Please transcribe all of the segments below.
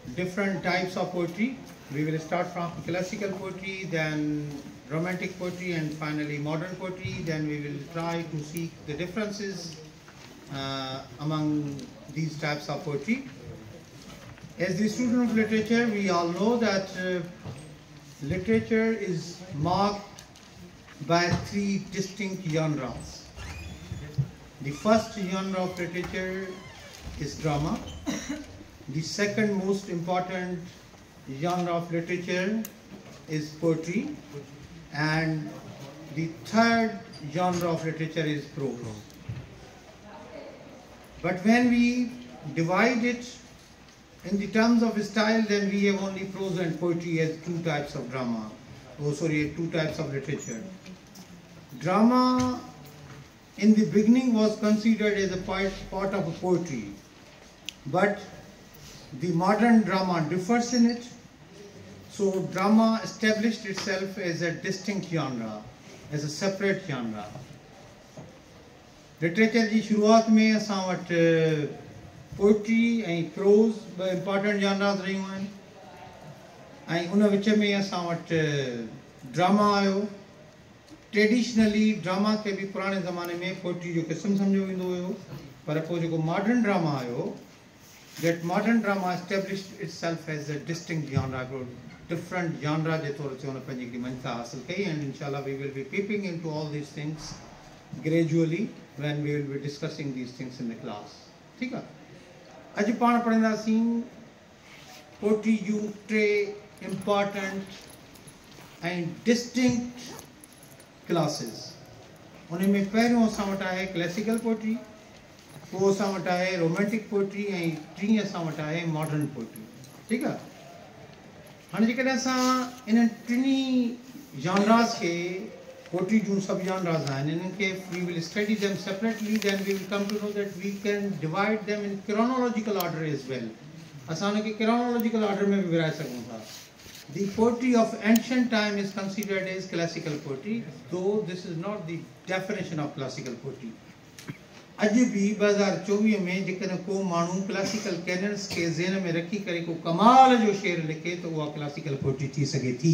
different types of poetry. We will start from classical poetry, then romantic poetry, and finally modern poetry. Then we will try to see the differences among these types of poetry. As the student of literature, we all know that literature is marked by three distinct genres. The first genre of literature is drama. The second most important genre of literature is poetry. And the third genre of literature is prose. But when we divide it in the terms of style, then we have only prose and poetry as two types of drama. Two types of literature. Drama in the beginning was considered as a part of a poetry, but the modern drama differs in it. So drama established itself as a distinct genre, as a separate genre. Literature जी शुरुआत में असां वटि poetry ऐं pros ॿ important genres रहियूं आहिनि ऐं उन विच में असां वटि ड्रामा आयो. ट्रेडिशनली ड्रामा खे बि पुराणे ज़माने में पोइट्री जो क़िस्म सम्झो वेंदो हुयो, पर पोइ जेको मॉडर्न ड्रामा आयो, that modern drama established itself as a distinct genre, different genre जे तौर ते हुन पंहिंजी हिकिड़ी मञता हासिल कई. And inshallah we will be peeping into all these things gradually when we will be discussing these things in the class. ठीक आहे. अॼु पाण पढ़ंदासीं पोइट्री जूं टे इम्पॉर्टेंट ऐं डिस्टिंक्ट क्लासिस. उन में पहिरियों असां वटि आहे क्लासिकल पोइट्री, पोइ असां वटि आहे रोमेंटिक पोइट्री ऐं टी असां वटि आहे मॉडर्न पोइट्री. ठीकु आहे. हाणे जेकॾहिं असां इन्हनि टिनी जॉनरास खे, पोइट्री जूं सभु जॉनरास आहिनि, इन्हनि खे we will study them separately, then we will come to know that we can divide them in chronological order as well. असां उनखे chronological order में बि विराए सघूं था. The poetry of ancient time is considered as classical poetry, though this is not the definition of classical poetry. अॼु बि 2024 में जेकॾहिं को माण्हू क्लासिकल कैनन्स खे ज़हन में रखी करे को कमाल जो शेर लिखे त उहा क्लासिकल पोइट्री थी सघे थी.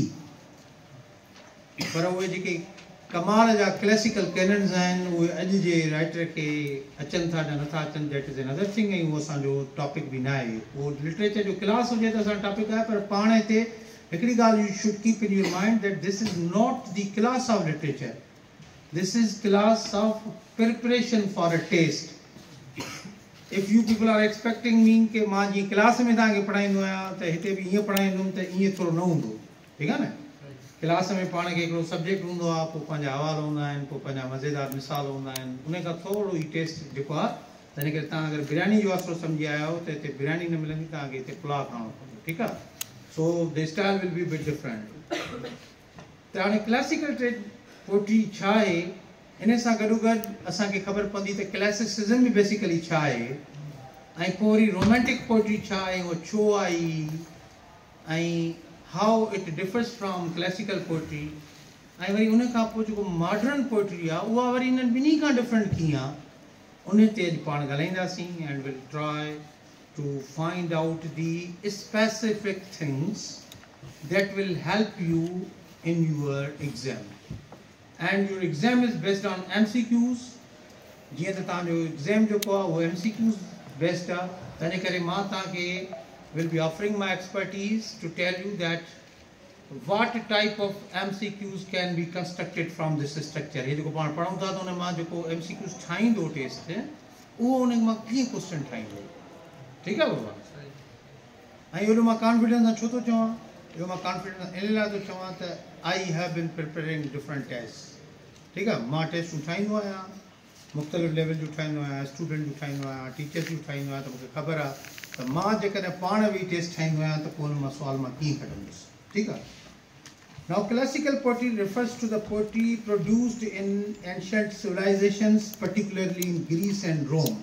पर उहे जेके कमाल जा क्लासिकल कैनन्स आहिनि उहे अॼु जे राइटर खे अचनि था या नथा अचनि, दैट इज़ अनदर थिंग. ऐं उहो असांजो टॉपिक बि न आहे. उहो लिटरेचर जो क्लास हुजे त असांजो टॉपिक आहे, पर पाण हिते हिकिड़ी ॻाल्हि you should keep in your mind that this is not the class of literature. This is class of preparation for a test. If you people are expecting मीन के मां जीअं क्लास में तव्हांखे पढ़ाईंदो आहियां त हिते बि ईअं पढ़ाईंदुमि त ईअं थोरो न हूंदो. ठीकु आहे न. क्लास में पाण खे हिकिड़ो सब्जेक्ट हूंदो आहे, पोइ पंहिंजा हवाला हूंदा आहिनि, पोइ पंहिंजा मज़ेदार मिसाल हूंदा आहिनि. उन खां थोरो ई टेस्ट जेको आहे, त हिन करे तव्हां अगरि बिरयानी जो आसिरो सम्झी आया आहियो त हिते बिरयानी न मिलंदी, तव्हांखे हिते पुलाउ खाइणो पवंदो. ठीकु आहे. So the style will be bit different. त हाणे क्लासिकल पोइट्री छा आहे, इन सां गॾोगॾु असांखे ख़बर पवंदी त क्लासिसिज़म बि बेसिकली छा आहे, ऐं पोइ वरी रोमेंटिक पोइट्री छा आहे, उहो छो आई, ऐं how it differs from classical poetry. ऐं वरी उन खां पोइ जेको मॉडर्न पोइट्री आहे उहा वरी इन्हनि ॿिन्ही खां डिफरेंट कीअं आहे, उन ते अॼु पाण ॻाल्हाईंदासीं. And will try to find out the specific things that will help you in your exam. And your exam is based on MCQs. जीअं त तव्हांजो एग्ज़ाम जेको आहे उहो MCQs बेस्ड आहे, त इन करे मां तव्हांखे will be offering my expertise to tell you that what type of MCQs can be constructed from this structure. ये जेको पाण पढ़ूं था त उन मां जेको MCQs ठाहींदो टेस्ट उहो उन मां कीअं क्वेश्चन ठाहींदो. ठीकु आहे बाबा. ऐं इहो मां कॉन्फिडेंस सां छो थो चवां, इहो मां कॉन्फिडेंस इन लाइ थो चवां त I have been preparing different test. ठीकु आहे. मां टेस्टूं ठाहींदो आहियां, मुख़्तलिफ़ लेवल जूं ठाहींदो आहियां, स्टूडेंट जूं ठाहींदो आहियां, टीचर्स जूं ठाहींदो आहियां. त मूंखे ख़बर आहे त मां जेकॾहिं पाण बि टेस्ट ठाहींदो आहियां त पोइ हुन मां सुवाल मां कीअं कढंदुसि. ठीकु आहे. Now classical poetry refers to the poetry produced in ancient civilizations, particularly in Greece and Rome.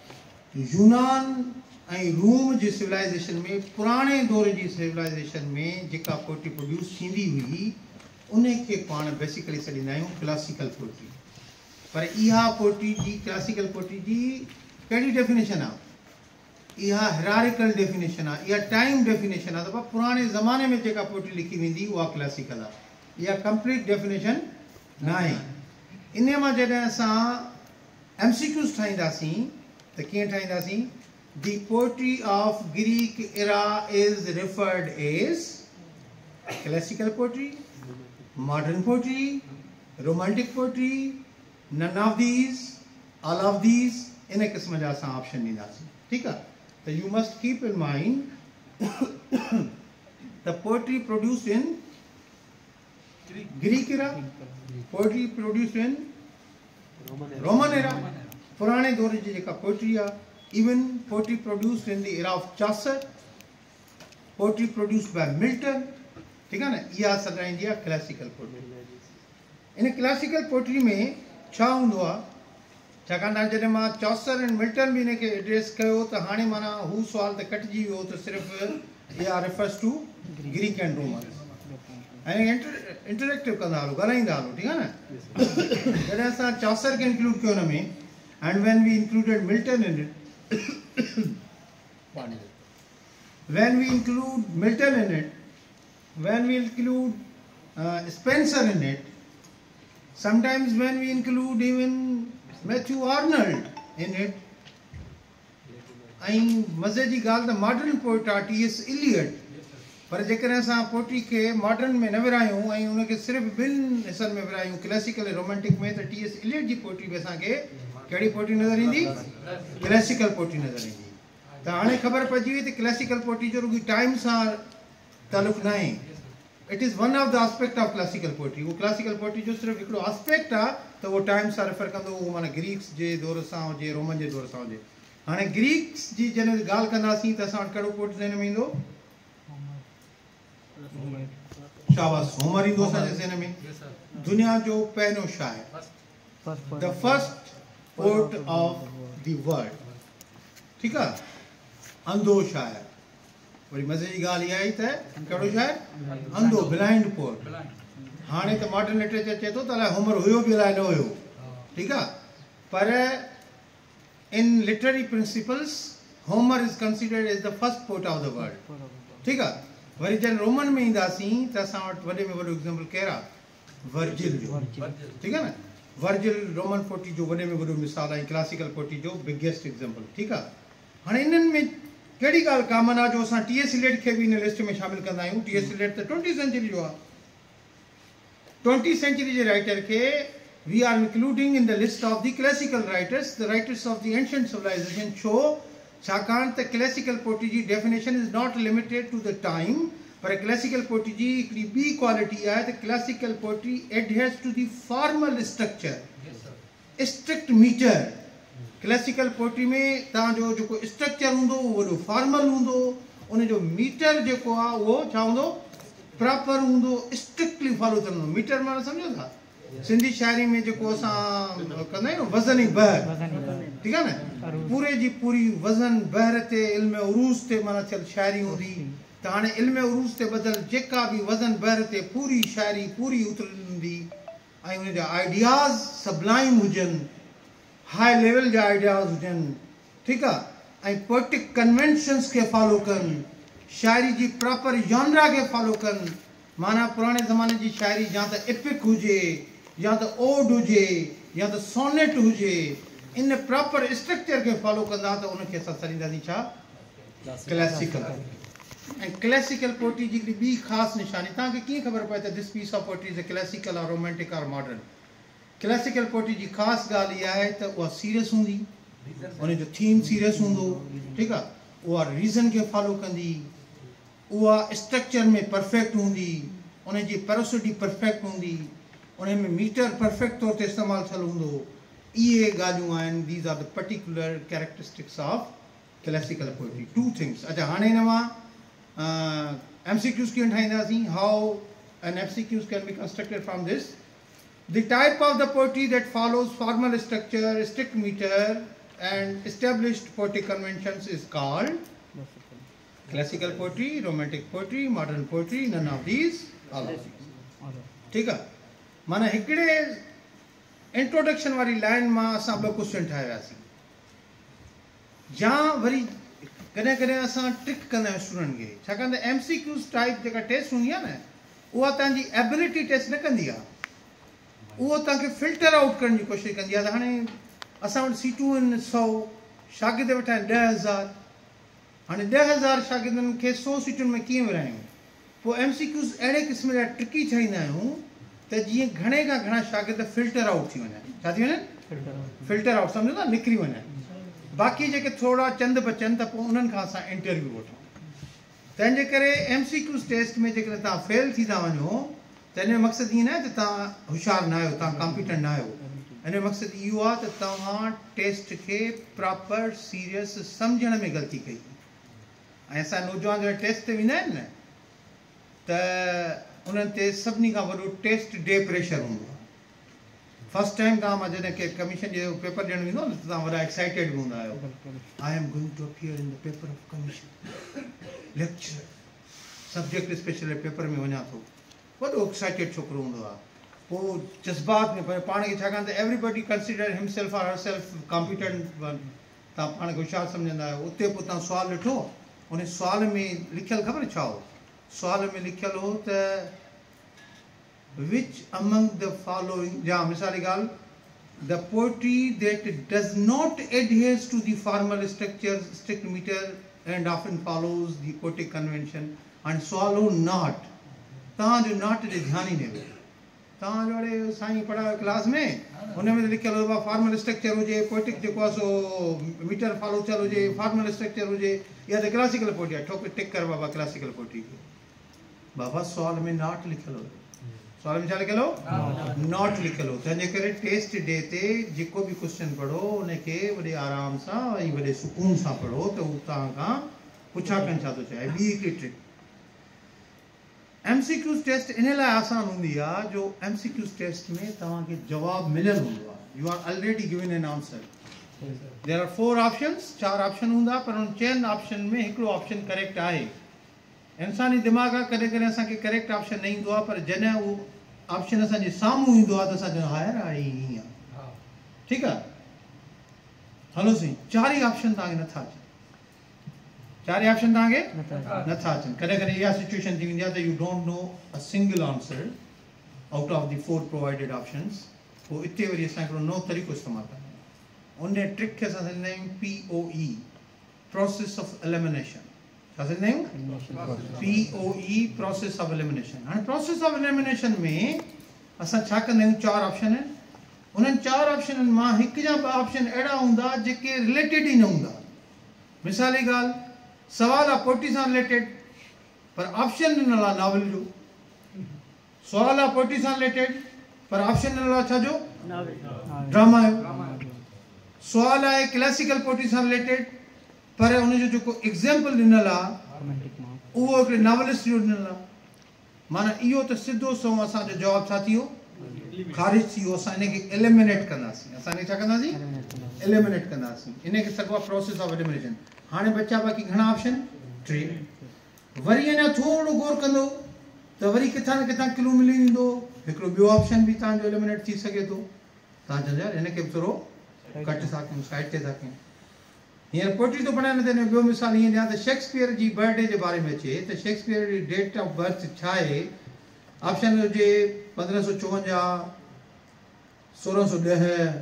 यूनान ऐं रूम जी सिविलाइज़ेशन में, पुराणे दौर जी सिविलाइज़ेशन में जेका पोइट्री प्रोड्यूस थींदी हुई उन खे पाण बेसिकली सॾींदा आहियूं क्लासिकल पोइट्री. पर इहा पोइट्री जी, क्लासिकल पोइट्री जी कहिड़ी डेफिनेशन आहे? इहा हिरारिकल डेफिनेशन आहे, इहा टाइम डेफिनेशन आहे, त पुराणे ज़माने में जेका पोइट्री लिखी वेंदी उहा क्लासिकल आहे, इहा कंप्लीट डेफिनेशन न आहे। इन मां जॾहिं असां MCQs ठाहींदासीं त कीअं ठाहींदासीं? The poetry of Greek era is referred as classical poetry, modern poetry, romantic poetry, none of these, all of these, इन क़िस्म जा असां ऑप्शन ॾींदासीं। ठीकु आहे? त you must keep in mind the poetry produced in Greek era, poetry produced in Roman era, पुराणे दौर जी जेका पोइट्री आहे, even poetry produced in the era of Chaucer, poetry produced by Milton, ठीक है ना, इहा सदाईंदी आहे classical poetry. In classical poetry में छा हूंदो आहे? छाकाणि त जॾहिं मां चॉसर ऐं मिल्टन बि हिनखे एड्रेस कयो त हाणे माना हू सुवाल त कटिजी वियो त सिर्फ़ु इहा refers to Greek and Roman, ऐं इंटरेक्टिव कंदा हलो, ॻाल्हाईंदा हलो, ठीकु आहे न। जॾहिं असां चॉसर खे इंक्लूड कयो हुन में, and when we included Milton in it, when we include Milton in it, when we include Spenser in it, sometimes when we include even Matthew Arnold in it, ऐं मज़े जी ॻाल्हि त मॉडर्न पोइट आहे T.S. Eliot, पर जेकॾहिं असां poetry खे modern में न विरायूं ऐं उनखे सिर्फ़ु ॿिनि हिसनि में विरायूं, क्लासिकल ऐं रोमेंटिक में, त T.S. Eliot जी पोइट्री बि असांखे कहिड़ी पोइट्री नज़र ईंदी? क्लासिकल पोइट्री नज़र ईंदी। त हाणे ख़बर पइजी वई त क्लासिकल पोइट्री जो रुॻी टाइम सां तालुक़ु न आहे, it is one of the aspect of classical poetry. उहो क्लासिकल पोइट्री जो सिर्फ़ु हिकिड़ो एस्पेक्ट आहे, त उहो टाइम सां रेफर कंदो, उहो माना ग्रीक्स जे दौर सां हुजे, रोमन जे दौर सां हुजे। हाणे ग्रीक्स जी जॾहिं ॻाल्हि कंदासीं त असां वटि कहिड़ो पोइट ज़हन में ईंदो? शाबाश, होमर ईंदो असांजे ज़हन में। दुनिया जो पहिरियों शाइर, the first poet of the world, ठीकु आहे, अंधो शाइर। वरी मज़े जी ॻाल्हि इहा आई त कहिड़ो शाइर? अंधो, ब्लाइंड पोइट। हाणे त मॉडर्न लिटरेचर चए थो त अलाए होमर हुयो बि अलाए न हुयो, ठीकु आहे, पर in literary principles Homer is considered as the first poet of the world, ठीकु आहे। वरी जॾहिं रोमन में ईंदासीं त असां वटि वॾे में वॾो एग्ज़ाम्पल केरु आहे? वर्जिल जो, ठीकु आहे न। वर्जिल रोमन पोइट्री जो वॾे में वॾो मिसाल आहे, क्लासिकल पोइट्री जो बिगेस्ट एग्ज़ाम्पल, ठीकु आहे। हाणे इन्हनि में कहिड़ी ॻाल्हि कॉमन आहे जो असां T.S. Eliot खे बि हिन लिस्ट में शामिलु कंदा आहियूं? T.S. Eliot त 20th सेंचुरी जो आहे। 20th सेंचुरी जे राइटर खे we are including in the list of the classical writers, the writers of the ancient civilization. छो? छाकाणि त क्लासिकल पोइट्री जी definition is not limited to the time, पर क्लासिकल पोइट्री जी हिकिड़ी ॿी क्वालिटी आहे त classical poetry adheres to the formal structure, strict meter. Classical poetry में तव्हांजो जेको स्ट्रक्चर हूंदो उहो वॾो फॉर्मल हूंदो, उनजो मीटर जेको आहे उहो छा हूंदो? प्रॉपर हूंदो, स्ट्रिक्टली फॉलो कंदो। मीटर माना सम्झो था? सिंधी शाइरी में जेको असां कंदा आहियूं वज़न ई बहर, ठीकु आहे न, पूरे जी पूरी वज़न बहर ते इल्म उरूज़ ते माना थियल शाइरी हूंदी। त हाणे इल्म उरूज़ ते ॿधल जेका बि वज़न बहर ते पूरी शाइरी पूरी उतरल हूंदी, ऐं उनजा आइडियाज़ सबलाइम हुजनि, हाई लेवल जा आइडियाज़ हुजनि, ठीकु आहे, ऐं पोइटिक कन्वेंशन्स खे फॉलो कनि, शाइरी जी प्रॉपर जॉनरा खे फॉलो कनि। माना पुराणे ज़माने जी शाइरी या त एपिक हुजे, या त ओड हुजे, या त सोनेट हुजे, इन प्रॉपर स्ट्रक्चर खे फॉलो कंदा त उनखे असां सॾींदासीं छा? क्लासिकल। ऐं क्लासिकल पोइट्री जी हिकिड़ी ॿी ख़ासि निशानी, तव्हांखे कीअं ख़बर पए त this piece of poetry is classical और रोमेंटिक और मॉडर्न? क्लासिकल पोइट्री जी ख़ासि ॻाल्हि इहा आहे त उहा सीरियस हूंदी, उनजो थीम सीरियस हूंदो, ठीकु आहे, उहा रीज़न खे फॉलो कंदी, उहा स्ट्रक्चर में परफेक्ट हूंदी, उनजी पेरोसिटी परफेक्ट हूंदी, उन में मीटर परफेक्ट तौर ते इस्तेमालु थियल हूंदो। इहे ॻाल्हियूं आहिनि, these are the particular characteristics of classical poetry. Two things. अच्छा, हाणे हिन मां MCQs कीअं ठाहींदासीं? How an MCQs can be constructed from this? The type of the poetry that follows formal structure, strict meter, and established poetic conventions is called classical poetry, romantic poetry, modern poetry, none of these, all of these. ठीक है? माना हिकड़े introduction वाली line मां असां ॿ question ठाहियासीं, या वरी कॾहिं कॾहिं असां ट्रिक कंदा आहियूं स्टूडेंट खे, छाकाणि त MCQs टाइप जेका टेस्ट हूंदी आहे न, उहा तव्हांजी एबिलिटी टेस्ट न कंदी आहे, उहो तव्हांखे फिल्टर आउट करण जी कोशिशि कंदी आहे। त हाणे असां वटि सीटूं आहिनि 100, शागिर्द वेठा आहिनि 10,000, हाणे 10,000 शागिर्दनि खे 100 सीटुनि में कीअं विरायूं? पोइ MCQs अहिड़े क़िस्म जा ट्रिकी ठाहींदा आहियूं त जीअं घणे खां घणा शागिर्द फिल्टर आउट थी वञनि। छा थी वञनि? फिल्टर आउट, सम्झो था, निकिरी वञनि। बाक़ी जेके थोरा चंद बचनि त पोइ उन्हनि खां असां इंटरव्यू वठूं। तंहिंजे करे MCQs टेस्ट में जेकॾहिं तव्हां फेल थी था वञो त हिन जो मक़सदु ईअं न आहे त तव्हां होशियारु न आहियो, तव्हां कॉम्पिटेंट न आहियो। हिन जो मक़सदु इहो आहे त तव्हां टेस्ट खे प्रॉपर सीरियस सम्झण में ग़लती कई। ऐं असां नौजवान जॾहिं टेस्ट ते वेंदा आहिनि न त उन्हनि ते सभिनी खां वॾो टेस्ट डे प्रेशर हूंदो आहे। फस्ट टाइम तव्हां मां जॾहिं के कमीशन जो पेपर ॾियणु वेंदो न त तव्हां वॾा एक्साइटेड बि हूंदा आहियो। I am going to appear in the paper of commission lecture, subject special paper में वञा थो, वॾो एक्साइटेड छोकिरो हूंदो आहे। पोइ जज़्बात में पाण खे, छाकाणि त एवरीबडी कंसिडर हिमसेल्फ और हरसेल्फ कॉम्पिटेंट, तव्हां पाण खे होशियारु सम्झंदा आहियो। उते पोइ तव्हां सुवालु ॾिठो, उन सुवाल में लिखियलु ख़बर छा हो? सुवाल में लिखियलु हो त which among the following, ja misali gal, the poetry that does not adhere to the formal structures, strict meter and often follows the poetic convention, and swallow not. तव्हां जो नॉट ते ध्यानु ई न वियो। तव्हां जो अड़े साईं पढ़ायो क्लास में, हुन में लिखियलु हो फॉर्मल स्ट्रक्चर हुजे, पोएटिक जेको आहे सो मीटर फॉलो थियल हुजे, फॉर्मल स्ट्रक्चर हुजे, या त क्लासिकल पोएट्री आहे, ठोक टिक कर बाबा क्लासिकल पोएट्री खे। बाबा सुवाल में नॉट लिखियलु हो, सुवाल में छा लिखियलु हो? नॉट लिखियलु हो। तंहिंजे करे टेस्ट डे ते जेको बि क्वेश्चन पढ़ो उनखे वॾे आराम सां ऐं वॾे सुकून सां पढ़ो त हू तव्हां खां पुछा कनि छा थो चाहे। ॿी हिकिड़ी ट्रिक, MCQs टेस्ट इन लाइ आसान हूंदी आहे जो MCQs टेस्ट में तव्हांखे जवाबु मिलियलु हूंदो आहे। You are already given an answer. There are 4 options, 4 option हूंदा, पर उन 4 ऑप्शन में हिकिड़ो ऑप्शन करेक्ट आहे। इंसानी दिमाग़ आहे, कॾहिं कॾहिं असांखे करेक्ट ऑप्शन न ईंदो आहे, पर जॾहिं उहो ऑप्शन असांजे साम्हूं ईंदो आहे त असां चवंदा आहियूं हायर आहे हीअं। ठीकु आहे, हलो साईं, 4 ई ऑप्शन तव्हांखे नथा अचनि, 4 ऑप्शन तव्हांखे नथा अचनि। कॾहिं कॾहिं इहा सिचुएशन थी वेंदी आहे त you don't know a single answer out of the 4 provided options. पोइ इते वरी असां हिकिड़ो नओं तरीक़ो इस्तेमालु कंदा आहियूं। उन ट्रिक खे असां चवंदा आहियूं POE, प्रोसेस ऑफ एलिमिनेशन। छा चवंदा आहियूं? POE, process of elimination. हाणे प्रोसेस ऑफ एलिमिनेशन में असां छा कंदा आहियूं? 4 ऑप्शन आहिनि, उन्हनि 4 ऑप्शननि मां हिकु या 2 ऑप्शन अहिड़ा हूंदा जेके रिलेटेड ई न हूंदा। मिसाली ॻाल्हि, सवाल आहे पोएट्री सां रिलेटेड, पर ऑप्शन ॾिनल आहे नॉवल जो। सवाल आहे पोएट्री सां रिलेटेड, पर ऑप्शन ॾिनल आहे छाजो? ड्रामा जो। सवाल आहे क्लासिकल पोएट्री सां रिलेटेड, पर उनजो जेको एग्ज़ाम्पल ॾिनल आहे उहो हिकिड़े नॉवलिस्ट जो ॾिनल आहे। माना इहो त सिधो सो असांजो जवाबु छा थी वियो? ख़ारिज थी वियो। असां इनखे एलिमिनेट कंदासीं। असां इनखे छा कंदासीं? एलिमिनेट कंदासीं। इनखे सघिबो आहे प्रोसेस ऑफ एलिमिनेशन। हाणे बचा बाक़ी घणा ऑप्शन? 3। वरी अञा थोरो गौर कंदो त वरी किथां न किथां क्लू मिली वेंदो, हिकिड़ो ॿियो ऑप्शन बि तव्हांजो एलिमिनेट थी सघे थो। तव्हां चवंदा यार हिनखे बि थोरो घटि था कयूं, साइड ते था कयूं। हींअर पोएट्री थो पढ़ाए न त ॿियो मिसाल ईअं ॾियां त शेक्सपियर जी बर्थडे जे बारे में अचे त शेक्सपियर जी डेट ऑफ बर्थ छा आहे? ऑप्शन हुजे 1554, 1610,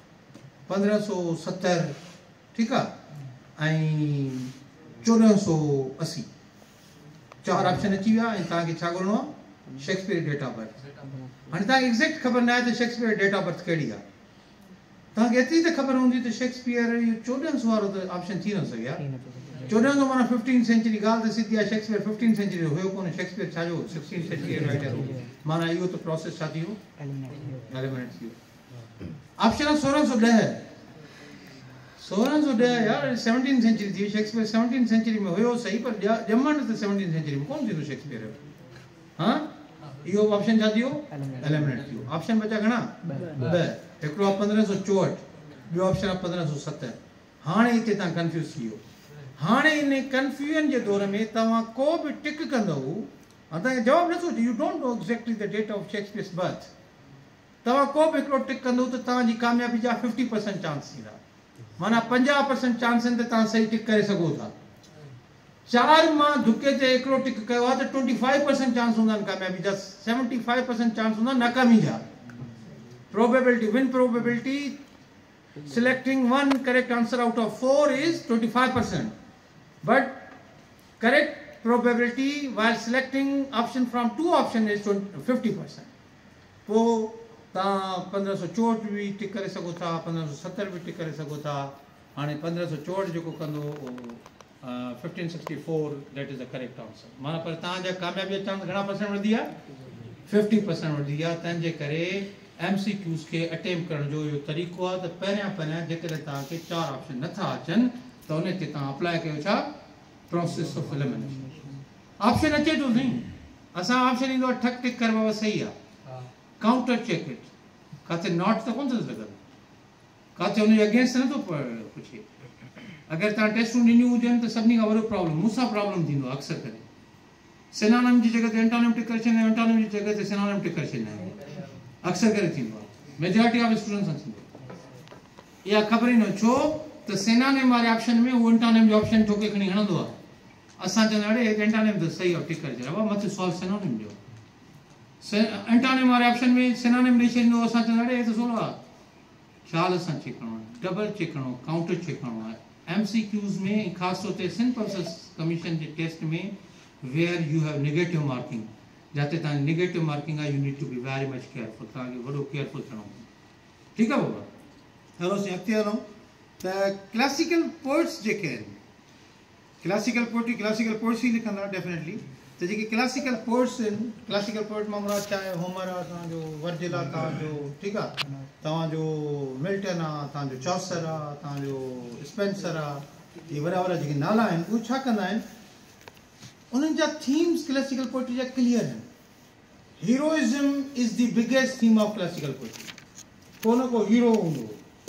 1570, ठीकु आहे, ऐं 1480। 4 ऑप्शन अची विया ऐं तव्हांखे छा ॻोल्हणो आहे? Shakespeare date of birth. हाणे तव्हांखे एक्ज़ैक्ट ख़बर न आहे त शेक्सपियर डेट ऑफ बर्थ कहिड़ी आहे। तव्हांखे एतिरी त ख़बर हूंदी त शेक्सपियर इहो 1400 वारो त ऑप्शन थी न सघे। 1400 माना 15th सेंचुरी। ॻाल्हि त सिधी आहे, शेक्सपियर 15th सेंचुरी जो हुयो कोन, शेक्सपियर छाजो 16th सेंचुरी राइटर हो। माना इहो त प्रोसेस छा थी वियो? एलिमिनेट थी वियो। ऑप्शन आहे 1610। 1610 यार 17th सेंचुरी थी। शेक्सपियर 17th सेंचुरी में हुयो सही, पर ॼमण त 17th सेंचुरी में कोन थींदो शेक्सपियर जो। हाँ, इहो ऑप्शन छा थी वियो? एलिमिनेट थी वियो। ऑप्शन बचा घणा? 2। हिकिड़ो आहे 1564, ॿियो ऑप्शन आहे 1570। हाणे हिते तव्हां कंफ्यूज़ थी वियो। हाणे इन कंफ्यूजन जे दौर में तव्हां को बि टिक कंदव, तव्हांखे जवाबु नथो अचे, you don't know exactly the date of Shakespeare's birth. तव्हां को बि हिकिड़ो टिक कंदव त तव्हांजी कामयाबी जा 50% चांस थींदा। माना 50% चांस आहिनि त तव्हां सही टिक करे सघो था। 4 मां धुके ते हिकिड़ो टिक कयो आहे त 25% चांस हूंदा आहिनि कामयाबी जा, 75% चांस हूंदा नाकामी जा. Probability, win probability selecting one correct answer out of 4 is 25%. But correct probability while selecting option from 2 options is 50%. पोइ तव्हां 1564 बि टिक करे सघो था, 1570 बि टिक करे सघो था. हाणे 1564 जेको कंदो 1564 that is the correct answer. माना पर तव्हांजा कामयाबी चांस घणा परसेंट वधी आहे? 50% वधी आहे. तंहिंजे करे MCQs खे अटेम्प्ट करण जो इहो तरीक़ो आहे त पहिरियां जेकॾहिं तव्हांखे 4 ऑप्शन नथा अचनि त उन ते तव्हां अप्लाई कयो छा? Process of elimination. ऑप्शन अचे थो साईं, असां ऑप्शन ईंदो आहे ठक टिक कर बाबा सही आहे. काउंटर चेक इट, काथे नॉट त कोन थो लॻे, काथे उनजे अगेंस्ट नथो पुछे. अगरि तव्हां टेस्टूं ॾिनियूं हुजनि त सभिनी खां वॾो प्रॉब्लम मूंसां प्रॉब्लम थींदो आहे अक्सर करे. सिनोनिम जी जॻह ते एंटोनिम टिक करे छॾींदा आहियूं, एंटोनिम जी जॻह ते सिनोनिम टिक करे छॾींदा आहियूं. अक्सर करे थींदो आहे, मेजॉरिटी ऑफ स्टूडेंट्स सां थींदो आहे. इहा ख़बर ई न छो त सिनोनिम वारे ऑप्शन में उहो एंटोनिम जो ऑप्शन छोके खणी हणंदो आहे. असां चवंदा आहियूं अड़े एंटोनिम त सही आहे टिक करे छॾियो, मथे सॉल्व सिनोनिम जो. एंटोनिम वारे ऑप्शन में सिनोनिम ॾेई छॾींदो, असां चवंदा अड़े हे त सवलो आहे. ख़्याल सां चेक करिणो आहे, डबल चेक करिणो, काउंटर चेक करिणो आहे. MCQs में ख़ासि तौर ते सिंपल कमीशन जे टेस्ट में where you have negative marking, जाते तव्हांजी नेगेटिव मार्किंग आहे, you need to be very much careful. तव्हांखे वॾो केयरफुल थियणो पवंदो. ठीकु आहे बाबा? हलो साईं अॻिते हलूं त क्लासिकल पोइट्स जेके आहिनि, क्लासिकल पोइट्स ई लिखंदा डेफिनेटली. त जेके क्लासिकल पोइट्स आहिनि, क्लासिकल पोइट मां मुराद छा आहे? होमर आहे तव्हांजो, वर्जिल आहे तव्हांजो, ठीकु आहे, तव्हांजो मिल्टन आहे, तव्हांजो चॉसर आहे, तव्हांजो स्पेंसर आहे. इहे वॾा वॾा जेके नाला आहिनि उहे छा कंदा आहिनि? उन्हनि जा थीम्स क्लासिकल पोइट्री जा क्लियर आहिनि. Heroism is the biggest theme of classical poetry. को न को हीरो हूंदो,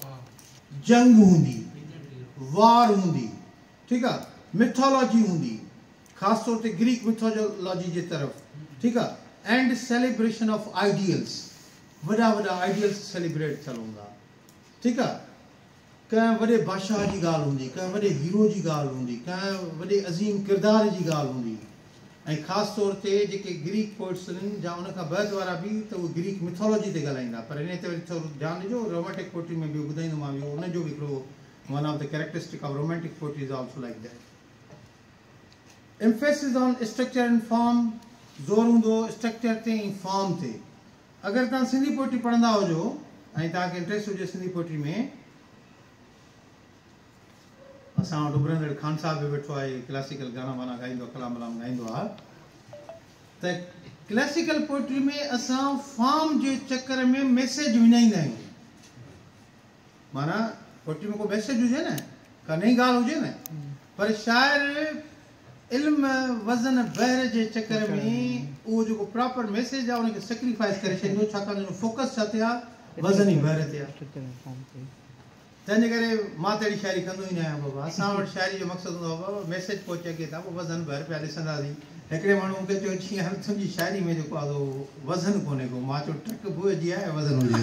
जंग हूंदी, वार हूंदी, ठीकु आहे, मिथोलॉजी हूंदी, ख़ासि तौर ते ग्रीक मिथोलॉजी जे तरफ़, ठीकु आहे, एंड सेलिब्रेशन ऑफ आइडियल्स. वॾा वॾा आइडियल्स सेलिब्रेट थियल हूंदा, ठीकु आहे. कंहिं वॾे बादशाह जी ॻाल्हि हूंदी, कंहिं वॾे हीरो जी ॻाल्हि हूंदी, कंहिं वॾे अज़ीम किरदार जी ॻाल्हि हूंदी. ऐं ख़ासि तौर ते जेके ग्रीक पोइट्स आहिनि जा उन खां बैदि वारा बि त उहे ग्रीक मिथोलॉजी ते ॻाल्हाईंदा. पर इन ते वरी थोरो ध्यानु ॾिजो, रोमेंटिक पोइट्री में बि ॿुधाईंदोमांव, उनजो बि हिकिड़ो one of the characteristic of romantic poetry is also like that. Emphasis on structure and form, ज़ोर हूंदो स्ट्रक्चर ते ऐं फॉर्म ते. अगरि तव्हां सिंधी पोइट्री पढ़ंदा हुजो ऐं तव्हांखे इंट्रस्ट हुजे सिंधी पोइट्री में, असां वटि उभरंदड़ खान साहब बि वेठो आहे, क्लासिकल गाना वाना ॻाईंदो आहे, कलाम वलाम ॻाईंदो आहे. त क्लासिकल पोइट्री में असां फॉर्म जे चकर में मैसेज विञाईंदा आहियूं. माना पोइट्री में को मैसेज हुजे न, का नई ॻाल्हि हुजे न, पर शाइर इल्म वज़न बहर जे चकर में उहो जेको प्रॉपर मैसेज आहे उनखे सेक्रीफाइस करे छॾींदो, छाकाणि त फोकस छा ते आहे? वज़न ई बहर ते आहे. तंहिंजे करे मां त अहिड़ी शाइरी कंदो ई न आहियां बाबा. असां वटि शाइरी जो मक़सदु हूंदो आहे बाबा मैसेज पहुचे अॻे था, पोइ वज़न बहर पिया ॾिसंदासीं. हिकिड़े माण्हू मूंखे चयो जीअं हाणे तुंहिंजी शाइरी में जेको आहे वज़न कोन्हे को. मां चयो टक बुए जी आहे, वज़न हुजे.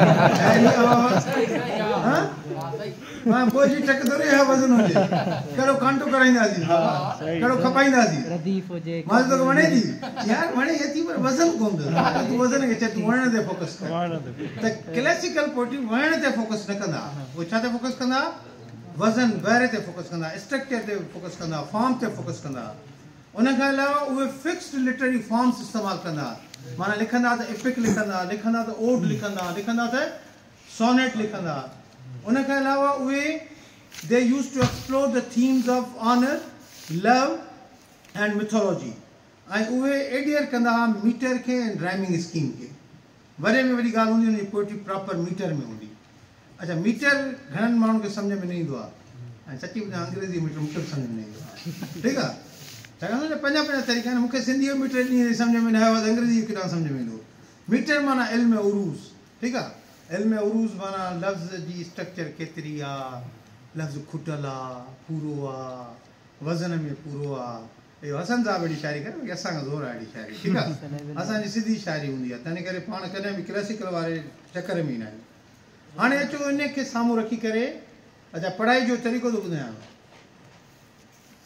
मां बुए जी टक थोरी आहे, वज़न हुजे. कहिड़ो कांटो कराईंदासीं, कहिड़ो खपाईंदासीं. मां तोखे वणे थी यार, वणे थी पर वज़न कोन अथसि. तूं वज़न खे चए, तूं वणण ते फोकस कर. त क्लासिकल पोइट्री वणण ते फोकस न कंदा. उहे छा ते फोकस कंदा? वज़न बहर ते फोकस कंदा, स्ट्रक्चर ते फोकस कंदा, फॉर्म ते फोकस कंदा. उन खां अलावा उहे फिक्स्ड लिटरेरी फॉर्म्स इस्तेमालु कंदा. माना लिखंदा त एपिक लिखंदा, लिखंदा त ओड लिखंदा, लिखंदा त सोनेट लिखंदा. उन खां अलावा उहे they use to explore the themes of honour, love and mythology. ऐं उहे एडियर कंदा मीटर खे ऐं राइमिंग स्कीम खे. वॾे में वॾी ॻाल्हि हूंदी हुनजी पोइट्री प्रॉपर मीटर में हूंदी. अच्छा, मीटर घणनि माण्हुनि खे सम्झ में न ईंदो आहे, ऐं सची ॿुधायां अंग्रेज़ी मीटर मूंखे बि सम्झ में न ईंदो आहे. ठीकु आहे, छाकाणि पंहिंजा पंहिंजा तरीक़ा आहिनि. मूंखे सिंधी जो मीटर ॾींहुं सम्झ में न आयो आहे त अंग्रेज़ी जो किथां सम्झ में ईंदो. मीटर माना इल्म उरूज़. ठीकु आहे, इल्म उरूज़ माना लफ़्ज़ जी स्ट्रक्चर केतिरी आहे, लफ़्ज़ खुटल आहे, पूरो आहे, वज़न में पूरो आहे. इहो हसन साहब अहिड़ी शाइरी करे, असांखां ज़ोर आहे अहिड़ी शाइरी. ठीकु आहे, असांजी सिधी शाइरी हूंदी आहे. तंहिं करे पाण कॾहिं बि क्लासिकल वारे चकर में ईंदा आहियूं. हाणे अचो इन खे साम्हूं रखी करे, अच्छा पढ़ाई जो तरीक़ो थो ॿुधायांव.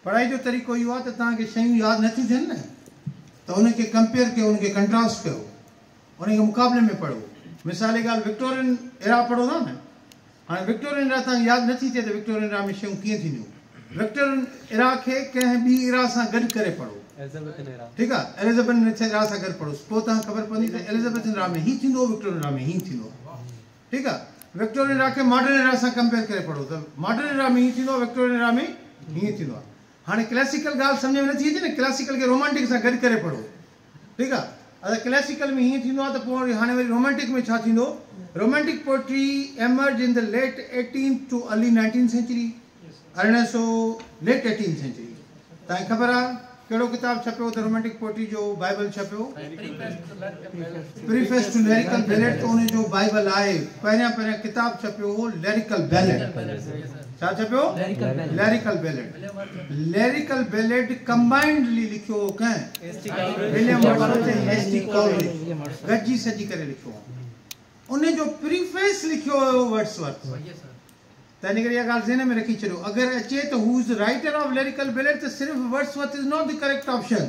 पढ़ाई जो तरीक़ो इहो आहे त तव्हांखे शयूं यादि नथियूं थियनि न त उनखे कंपेयर कयो उनखे कंट्रास्ट कयो उनखे मुक़ाबले में पढ़ो मिसाल जी ॻाल्हि विक्टोरियन एरा पढ़ो था न हाणे विक्टोरियन एरा तव्हांखे यादि नथी थिए त विक्टोरियन एरा में शयूं कीअं थींदियूं विक्टोरियन एरा खे कंहिं ॿी एरा सां गॾु करे पढ़ो ठीकु आहे एलिज़ाबेथ एरा सां गॾु पढ़ो पोइ तव्हांखे ख़बर पवंदी त एलिज़ाबेथ एरा में हीअ थींदो विक्टोरियन एरा में हीअं थींदो ठीकु आहे विक्टोरियन एरा खे मॉडर्न एरा सां कंपेयर करे पढ़ो त मॉडर्न एरा में हीअं थींदो विक्टोरियन एरा में हीअं थींदो आहे हाणे क्लासिकल ॻाल्हि सम्झ में नथी अचे न क्लासिकल खे रोमांटिक सां गॾु करे पढ़ो ठीकु आहे अगरि क्लासिकल में हीअं थींदो आहे त पोइ हाणे वरी रोमांटिक में छा थींदो romantic poetry emerge in the late 18th to early 19th century 1800 late 18th century तव्हांखे ख़बर आहे कहिड़ो किताबु छपियो त रोमांटिक पोइट्री जो बाइबल छपियो प्रीफेस टू लिरिकल बैलेट त उनजो बाइबल आहे पहिरियां किताबु छपियो हो लिरिकल बैलेट छा छपियो लिरिकल बैलेट कंबाइंडली लिखियो हो कंहिं विलियम वर्ड्सवर्थ ऐं एस.टी. कॉलरिज गॾिजी सजी करे लिखियो हो उनजो प्रीफेस लिखियो हुयो वर्ड्सवर्थ त इन करे इहा ॻाल्हि ज़हन में रखी छॾियो अगरि अचे त who is writer of lyrical ballad त सिर्फ़ु Wordsworth is not the correct option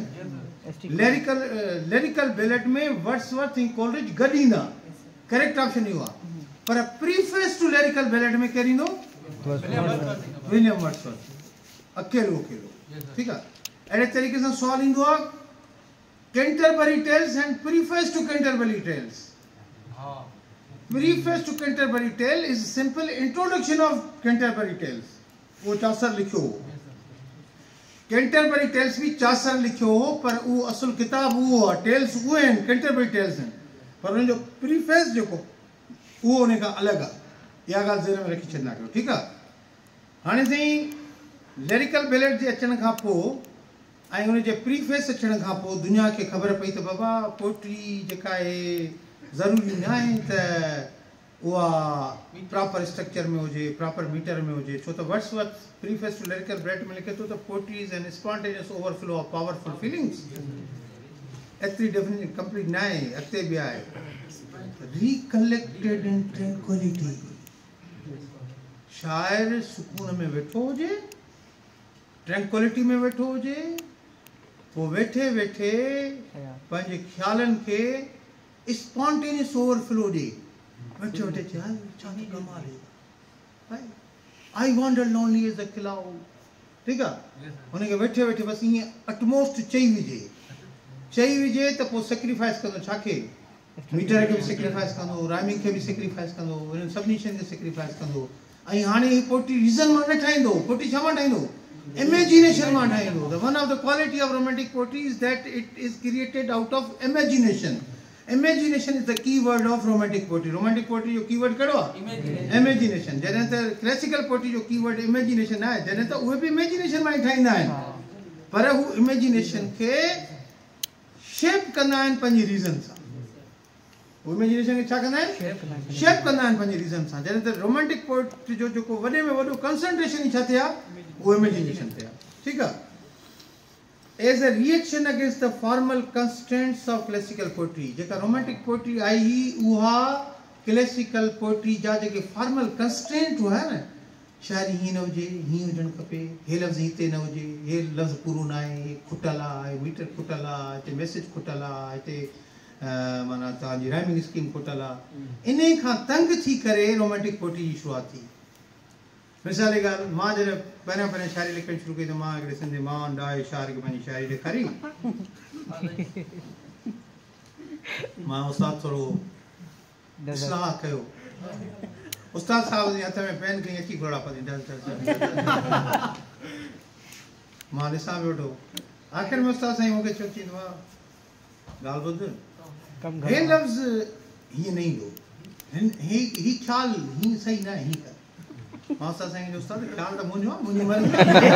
lyrical ballad में वर्ड्सवर्थ ऐं कॉलरिज गॾु ईंदा करेक्ट ऑप्शन इहो आहे पर प्रीफेस टू लिरिकल बैलेट में केरु ईंदो विलियम वर्ड्सवर्थ अकेलो ठीकु आहे अहिड़े तरीक़े सां सुवालु ईंदो आहे Canterbury tales and preface to Canterbury tales Preface to Canterbury Tale is a simple introduction of Canterbury Tales. वो चासर लिखियो हो Canterbury Tales भी चासर लिखियो हो पर वो असल किताब वो है टेल्स वो हैं Canterbury Tales हैं पर उन जो प्रीफेस जो को वो होने का अलग है या गाल ज़हन में रखी छड़ना करो ठीक है हाने से लिरिकल बैलेट जे अचण खां पोइ ऐं उन जे प्रीफेस अचण खां पोइ दुनिया खे ख़बर पई त बाबा पोइट्री जेका आहे ज़रूरी न आहे त उहा प्रॉपर स्ट्रक्चर में हुजे प्रॉपर मीटर में हुजे छो त Wordsworth preface to lyrical ballad में लिखे थो त poetry is an spontaneous overflow of powerful feelings एतिरी डेफिनेशन कंप्लीट न आहे अॻिते बि आहे रिकलेक्टेड इन ट्रैंक्विलिटी शाइर सुकून में वेठो हुजे ट्रैंक्विलिटी में वेठो हुजे पोइ वेठे वेठे पंहिंजे ख़्यालनि खे स्पॉन्टेनियस ओवरफ्लो ॾे वेठे वेठे छा कमाल आहे I wonder lonely as a cloud ठीकु आहे हुनखे वेठे वेठे बसि ईअं अटमोस्ट चई विझे त पोइ सेक्रीफाइस कंदो छाखे मीटर खे बि सेक्रीफाइस कंदो राइमिंग खे बि सेक्रीफाइस कंदो हिननि सभिनी शयुनि खे सेक्रीफाइस कंदो ऐं हाणे हीअ पोइट्री रीज़न मां न ठाहींदो पोइट्री छा मां ठाहींदो इमेजिनेशन मां ठाहींदो the one of the quality of romantic poetry is that it is created out of imagination Imagination is the key word of romantic poetry. Romantic poetry जो कीवर्ड कहिड़ो आहे इमेजिनेशन जॾहिं त क्लासिकल पोइट्री जो keyword imagination आहे जॾहिं त उहे बि इमेजिनेशन मां ई ठाहींदा आहिनि पर हू इमेजिनेशन खे शेप कंदा आहिनि पंहिंजी रीज़न सां हू इमेजिनेशन खे छा कंदा आहिनि शेप कंदा आहिनि पंहिंजी रीज़न सां जॾहिं त रोमांटिक पोइट्री जो जेको वॾे में वॾो कंसंट्रेशन ई छा थिया उहो इमेजिनेशन थिया ठीकु आहे As a reaction against the formal constraints of classical poetry, जेका romantic poetry आई ही उहा classical poetry जा जेके formal constraint हुआ न शायरी हीअं न हुजे हीअं हुजणु खपे हे लफ़्ज़ हिते न हुजे हे लफ़्ज़ पूरो न आहे हे खुटल आहे मीटर खुटल आहे हिते मैसेज खुटल आहे हिते माना तव्हांजी राइमिंग स्कीम खुटल आहे इन खां तंग थी करे रोमांटिक पोइट्री जी शुरूआत थी मिसाल जी ॻाल्हि मां जॾहिं पहिरियां शाइरी लिखणु शुरू कई त मां हिकिड़े सिंधी मान डाए शाइर खे पंहिंजी शाइरी ॾेखारी मां उस्ताद थोरो इस्लाह कयो उस्ताद साहिब जे हथ में पेन खणी अची घोड़ा पई मां ॾिसां पियो वेठो आख़िर में उस्ताद साईं मूंखे छो थींदो आहे ॻाल्हि ॿुध हे लफ़्ज़ हीअं न ईंदो ही ख़्याल हीअं सही न आहे हीअं कर मां उस्ताद साईं जो उस्ताद ख़्याल त मुंहिंजो आहे मुंहिंजी मर्ज़ी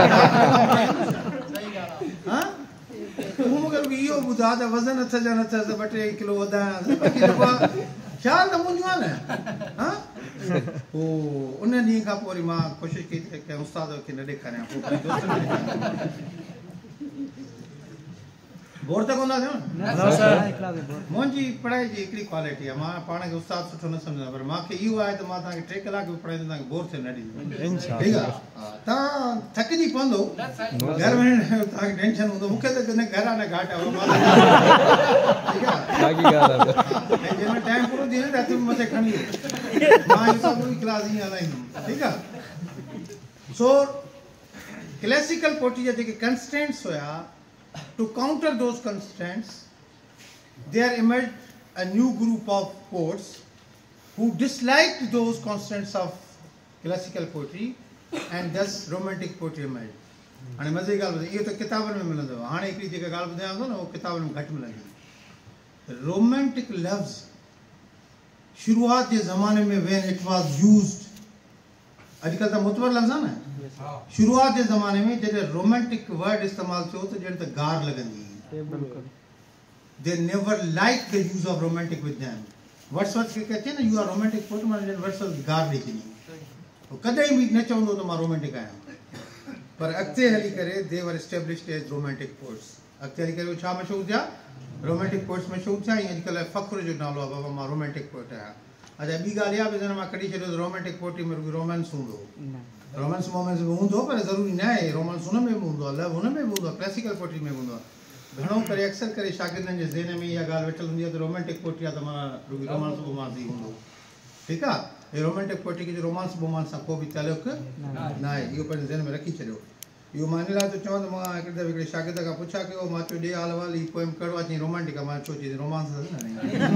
हा तूं मूंखे इहो ॿुधा त वज़न अथसि या न अथसि 2-3 किलो वधायां ख़्याल त मुंहिंजो आहे न हा पोइ उन ॾींहं खां पोइ वरी मां कोशिशि कई त कंहिं उस्ताद खे न ॾेखारियां पोइ बोर त कोन था थियो मुंहिंजी पढ़ाई जी हिकिड़ी क्वालिटी आहे मां पाण खे उस्ताद सुठो न सम्झंदो पर मूंखे इहो आहे त मां तव्हांखे 3 कलाक बि पढ़ाईंदो तव्हांखे बोर थियण न ॾींदो ठीकु आहे तव्हां थकिजी पवंदो घर में तव्हांखे टेंशन हूंदो मूंखे त न घर आहे न घाट आहे ठीकु आहे जंहिंमें टाइम पूरो थी वञे त हथ में मथे खणी मां इहो पूरी क्लास ईअं हलाईंदुमि ठीकु आहे सो क्लासिकल पोइट्री जा जेके कंस्टेंट्स हुया to counter those constraints there emerged a new group of poets who disliked those constraints of classical poetry and thus romantic poetry emerged हाणे मज़े जी ॻाल्हि ॿुधाई इहो त किताबनि में मिलंदो आहे हाणे हिकिड़ी जेका ॻाल्हि ॿुधायांव थो न उहो किताबनि में घटि मिलंदी रोमेंटिक लफ़्ज़ शुरूआत जे ज़माने में when it was used अॼुकल्ह त मुतबर लफ़्ज़ आहे न शुरूआत जे ज़माने में जॾहिं रोमेंटिक वर्ड इस्तेमालु थियो त ॼण त गार लॻंदी they never like the use of romantic with them Wordsworth खे अचे न यू आर रोमेंटिक पोइट मां वर्ड्सवर्थ गार ॾेई छॾी कॾहिं बि न चवंदो त मां रोमेंटिक आहियां पर अॻिते हली करे दे वर एस्टेब्लिश्ड एज रोमेंटिक पोइट्स अॻिते हली करे छा मशहूरु थिया रोमेंटिक पोइट्स मशहूरु थिया ऐं अॼुकल्ह फ़ख्रु जो नालो आहे बाबा मां रोमेंटिक पोइट आहियां अच्छा ॿी ॻाल्हि इहा बि मां कढी छॾियो त रोमेंटिक पोइट्री में रुॻो रोमांस हूंदो रोमांस मोमेंट्स में हूंदो पर ज़रूरी न आहे रोमांस हुन में बि हूंदो आहे लव हुन में बि हूंदो आहे क्लासिकल पोइट्री में हूंदो आहे घणो करे अक्सर करे शागिर्दनि जे ज़हन में इहा ॻाल्हि वेठल हूंदी आहे त रोमेंटिक पोइट्री आहे त माना रुॻो रोमांस वोमांस ई हूंदो ठीकु आहे हे रोमेंटिक पोइट्री खे रोमांस वोमांस सां को बि तालुक़ न आहे इहो पंहिंजे ज़हन में रखी छॾियो इहो मां इन लाइ थो चवां त मां हिकिड़े दफ़े हिकिड़े शागिर्द खां पुछा कयो मां चयो ॾे हाल वाल ही पोइम कहिड़ो आहे चई रोमांटिक आहे मां छो चई रोमांस अथसि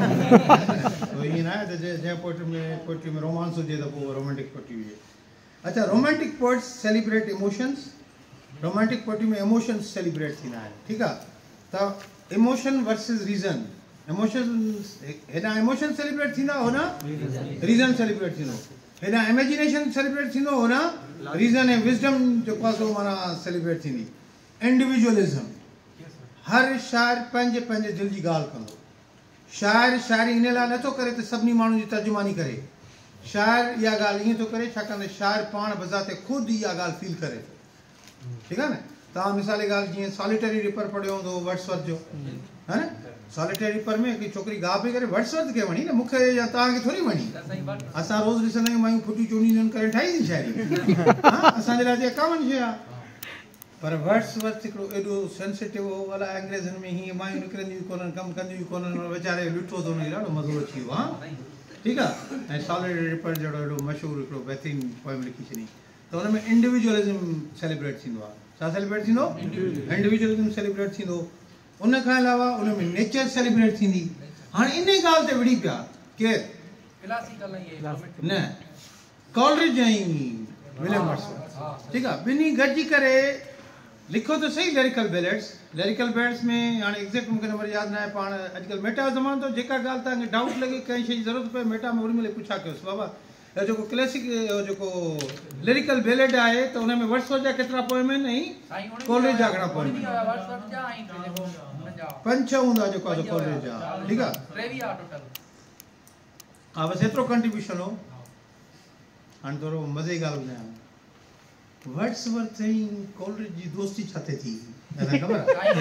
न ईअं न आहे त जंहिं पोइट्री में रोमांस हुजे त पोइ रोमेंटिक पोइट्री हुजे अच्छा romantic poets celebrate emotions romantic poetry में इमोशंस सेलिब्रेट थींदा आहिनि ठीकु आहे त इमोशन वर्सिस रीज़न इमोशन हेॾां इमोशन सेलिब्रेट थींदा होॾां रीज़न सेलिब्रेट थींदो हेॾां इमेजिनेशन सेलिब्रेट थींदो होॾां रीज़न ऐं विज़डम जेको आहे सो माना सेलिब्रेट थींदी इंडिविजुअलिज़म हर शाइर पंहिंजे पंहिंजे दिलि जी ॻाल्हि कंदो शाइर शाइरी इन लाइ नथो करे त सभिनी माण्हुनि जी तर्जुमानी करे शाइर इहा ॻाल्हि ईअं थो करे छाकाणि त शाइर पाण बज़ाते ख़ुदि इहा ॻाल्हि फील करे थो ठीकु आहे न तव्हां मिसाल जी ॻाल्हि जीअं सॉलिटरी रिपर पढ़ियो हूंदो वर्ड्सवर्थ जो है न सॉलिटरी रिपर में हिकिड़ी छोकिरी गा पई करे वर्ड्सवर्थ खे वणी न मूंखे या तव्हांखे थोरी वणी असां रोज़ु ॾिसंदा आहियूं मायूं फुटियूं चूड़ियूं करे ठाही थी शाइरी असांजे लाइ त कॉमन शइ आहे पर वर्ड्सवर्थ हिकिड़ो एॾो सेंसिटिव हो अलाए अंग्रेज़नि में हीअं मायूं निकिरंदियूं कोन्हनि कमु कंदियूं कोन्हनि वीचारे ॾिठो त हुनखे ॾाढो मज़ो अची वियो हा ठीकु आहे ऐं सॉलिटरी रिपर जहिड़ो एॾो मशहूरु हिकिड़ो बहितरीनु पोइम लिखी छॾी त हुन में इंडिविजुअलिज़म सेलिब्रेट थींदो आहे छा सेलिब्रेट थींदो इंडिविजुअलिज़म सेलिब्रेट थींदो उन खां अलावा उन में नेचर सेलिब्रेट थींदी हाणे इन ॻाल्हि ते विड़ी पिया केरु न कॉलरिज ऐं विलियम वर्ड्सवर्थ ठीकु आहे ॿिन्ही गॾिजी करे लिखो त सही लिरिकल बैलेट्स में हाणे एग्ज़ैक्ट मूंखे नंबर यादि न आहे पाण अॼुकल्ह मेटा जो ज़मानो जेका ॻाल्हि तव्हांखे डाउट लॻे कंहिं शइ जी ज़रूरत पए मेटा में ओॾी महिल पुछा कयोसि बाबा जेको क्लासिक जेको लिरिकल बैलेट आहे त हुन में वर्ड्सवर्थ जा केतिरा पोइम आहिनि ऐं कॉलरिज जा घणा पोइम 5-6 हूंदा जेको आहे कॉलरिज जा ठीकु आहे हा बसि एतिरो कंट्रीब्यूशन हो हाणे थोरो मज़े जी ॻाल्हि ॿुधायां वर्ड्सवर्थ ऐं कॉलरिज जी दोस्ती छा थिए थी ख़बर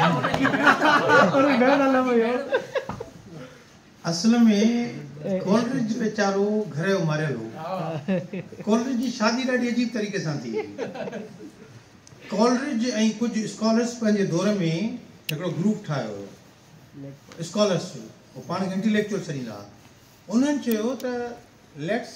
असल में कॉलरिज वेचारो घर जो मारियल हो कॉलरिज जी शादी ॾाढी अजीब तरीक़े सां थी कॉलरिज ऐं कुझु स्कॉलर्स पंहिंजे दौर में हिकिड़ो ग्रुप ठाहियो स्कॉलर्स जो पाण खे इंटेलेक्चुअल सॾींदा उन्हनि चयो त let's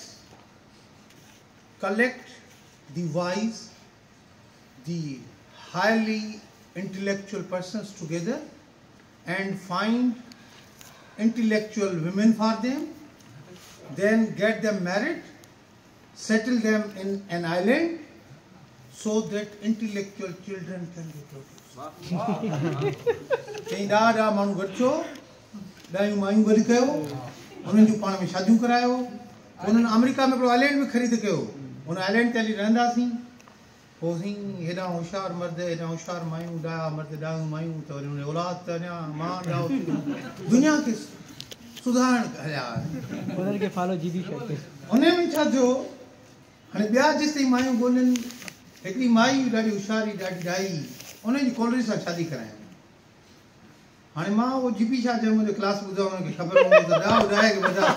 collect the wise the highly intellectual persons together and find intellectual women for them, then get them married, settle them in an island so that intellectual children can be produced. कई ॾाढा माण्हू गॾिजो ॾाढियूं मायूं गॾु कयो उन्हनि जूं पाण में शादियूं करायो उन्हनि अमेरिका में हिकिड़ो आइलैंड बि ख़रीद कयो उन आइलैंड ते हली रहंदासीं पोइ हेॾा होशियारु मर्द हेॾा होशियारु मायूं ॾाढा मर्द ॾाढियूं मायूं त वरी हुन औलाद त अञा मां ॾाढो दुनिया खे सुधारण हलिया हुननि खे फॉलो जी बि हुन में छा थियो हाणे ॿिया जेसिताईं मायूं ॻोल्हनि हिकिड़ी माई ॾाढी होशियारी ॾाढी ॾाई उनजी कॉलरिज सां शादी कराइनि हाणे मां वो जीपी छा चयो मुंहिंजो क्लास ॿुधायो हुनखे ख़बर हूंदी त ॾह ॿुधाए के वॾा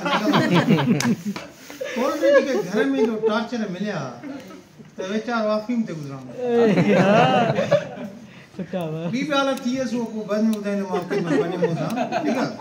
कोलरिज खे घर में जो टॉर्चर मिलिया त वीचारो अफ़ीम ते गुज़रानो ॿी बि हालत थी वियसि उहो पोइ बाद में ॿुधाईंदो मां वञे मूं सां ठीकु आहे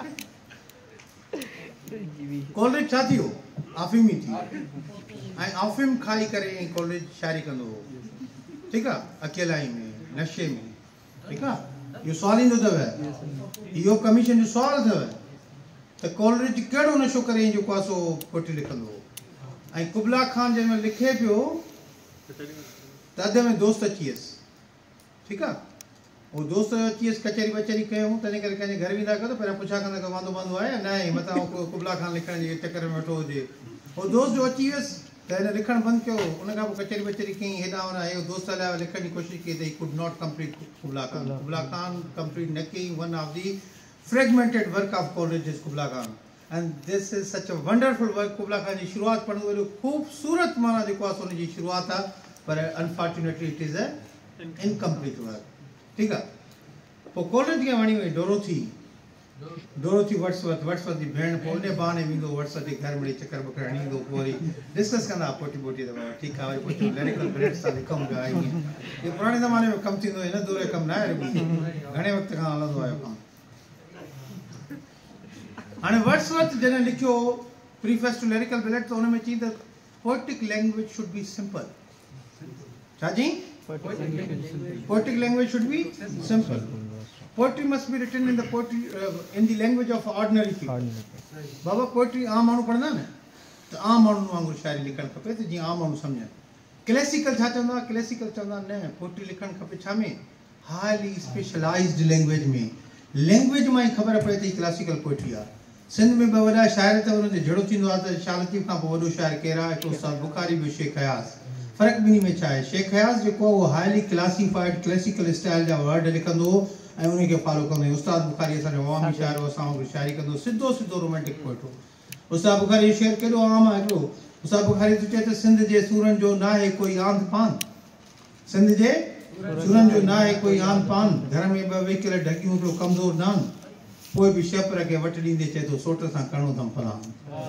कोलरिज छा थियो अफ़ीमी थी ऐं अफ़ीम खाई करे कोलरिज शाइरी कंदो हो ठीकु आहे अकेलाई में नशे में ठीकु आहे इहो सुवाल ईंदो अथव इहो कमीशन जो सुवाल अथव त कोलरिज कहिड़ो नशो करे जेको आहे सो पोइट्री लिखंदो हो ऐं कुबला खान जंहिंमहिल लिखे पियो त अध में दोस्त अची वियसि ठीकु आहे उहो दोस्त अची वियसि कचहरी वचहरी कयूं तंहिं करे कंहिंजे घर वेंदा कयो त पहिरियों पुछा कंदा कयो वांदो वांदो आहे या न आहे मथां कुबला खान लिखण जे चकर में वेठो हुजे उहो दोस्त जो अची वियसि त हिन लिखणु बंदि कयो उन खां पोइ कचहरी वचहरी कई हेॾां होॾां इहो दोस्त लाइ लिखण जी कोशिशि कई त he could not complete Kubla Khan complete न कई one of the fragmented work of Coleridge is Kubla Khan and this is such a wonderful work Kubla Khan जी शुरूआति पढ़ंदो वॾो ख़ूबसूरत माना जेको आहे हुनजी शुरूआति आहे पर unfortunately it is a incomplete work ठीकु आहे पोइ कोलरिज खे वणी वई डोरोथी वर्ड्सवर्थ जी भेण पोइ उन बहाने वेंदो वर्ड्सवर्थ जे घर में चकर बकर हणी ईंदो पोइ वरी डिस्कस कंदा पोटी त ठीकु आहे वरी पोइ लिरिकल ब्रेड्स था लिखूं पिया ईअं इहो पुराणे ज़माने में कमु थींदो हिन दौर जो कमु न आहे घणे वक़्त खां हलंदो आहे कमु हाणे वर्ड्सवर्थ जॾहिं लिखियो प्रीफेस टू लिरिकल ब्रेड त हुन में चई त poetic language should be simple छा चई poetic language should be simple poetry must be written in the language of ordinary people बाबा पोएट्री आम माण्हू पढ़ंदा न त आम माण्हुनि वांगुरु शाइरी लिखणु खपे त जीअं आम माण्हू सम्झनि क्लासिकल छा चवंदा क्लासिकल चवंदा न पोएट्री लिखणु खपे छा में हाईली स्पेशलाइज्ड लैंग्वेज में लैंग्वेज मां ई ख़बर पए त क्लासिकल पोएट्री आहे सिंध में ॿ वॾा शाइर अथव हुननि जो जहिड़ो थींदो आहे त शाह लतीफ़ खां पोइ वॾो शाइर केरु आहे हिकु उस्ताद बुखारी ॿियो शेख हयास फ़र्क़ु ॿिन्ही में छा आहे शेख हयास जेको आहे उहो हाईली क्लासिफाइड क्लासिकल स्टाइल जा वर्ड लिखंदो हो ऐं उनखे फॉलो कंदो उस्ताद बुखारी असांजो अवामी शाइर हो असां वांगुरु शाइरी कंदो सिधो रोमांटिक पोइट हो उस्ताद बुखारी जो शेर केॾो आम आहे हिकिड़ो उस्ताद बुखारी थो चए त सिंध जे सूरनि जो न आहे कोई आंध पान सिंध जे सूरनि जो न आहे कोई आंध पान घर में ॿ वेकियल ढकियूं हिकिड़ो कमज़ोर नान पोइ बि शेपर खे वटि ॾींदे चए थो सोट सां करिणो अथमि फलाण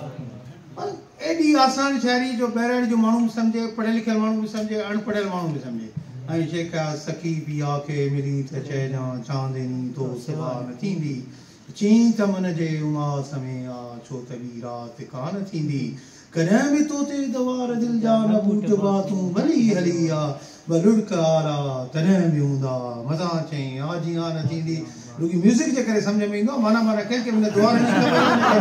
एॾी आसान शाइरी जो ॿाहिरि जो माण्हू बि सम्झे पढ़ियल लिखियल माण्हू बि सम्झे अणपढ़ियल माण्हू बि सम्झे ऐं शेख सखी पिया खे मिली त चइजां चांदनी तो सिवा न थींदी चई त मन जे उमास में आ छो त ॿी राति कान थींदी कॾहिं बि तोते दवार दिलि जा न बूट बातूं भली हली आ ॿ लुड़क आरा तॾहिं बि हूंदा मज़ा चई आ जी आ न थींदी रुॻी म्यूज़िक जे करे सम्झ में ईंदो माना कंहिंखे हुन द्वार जी ख़बर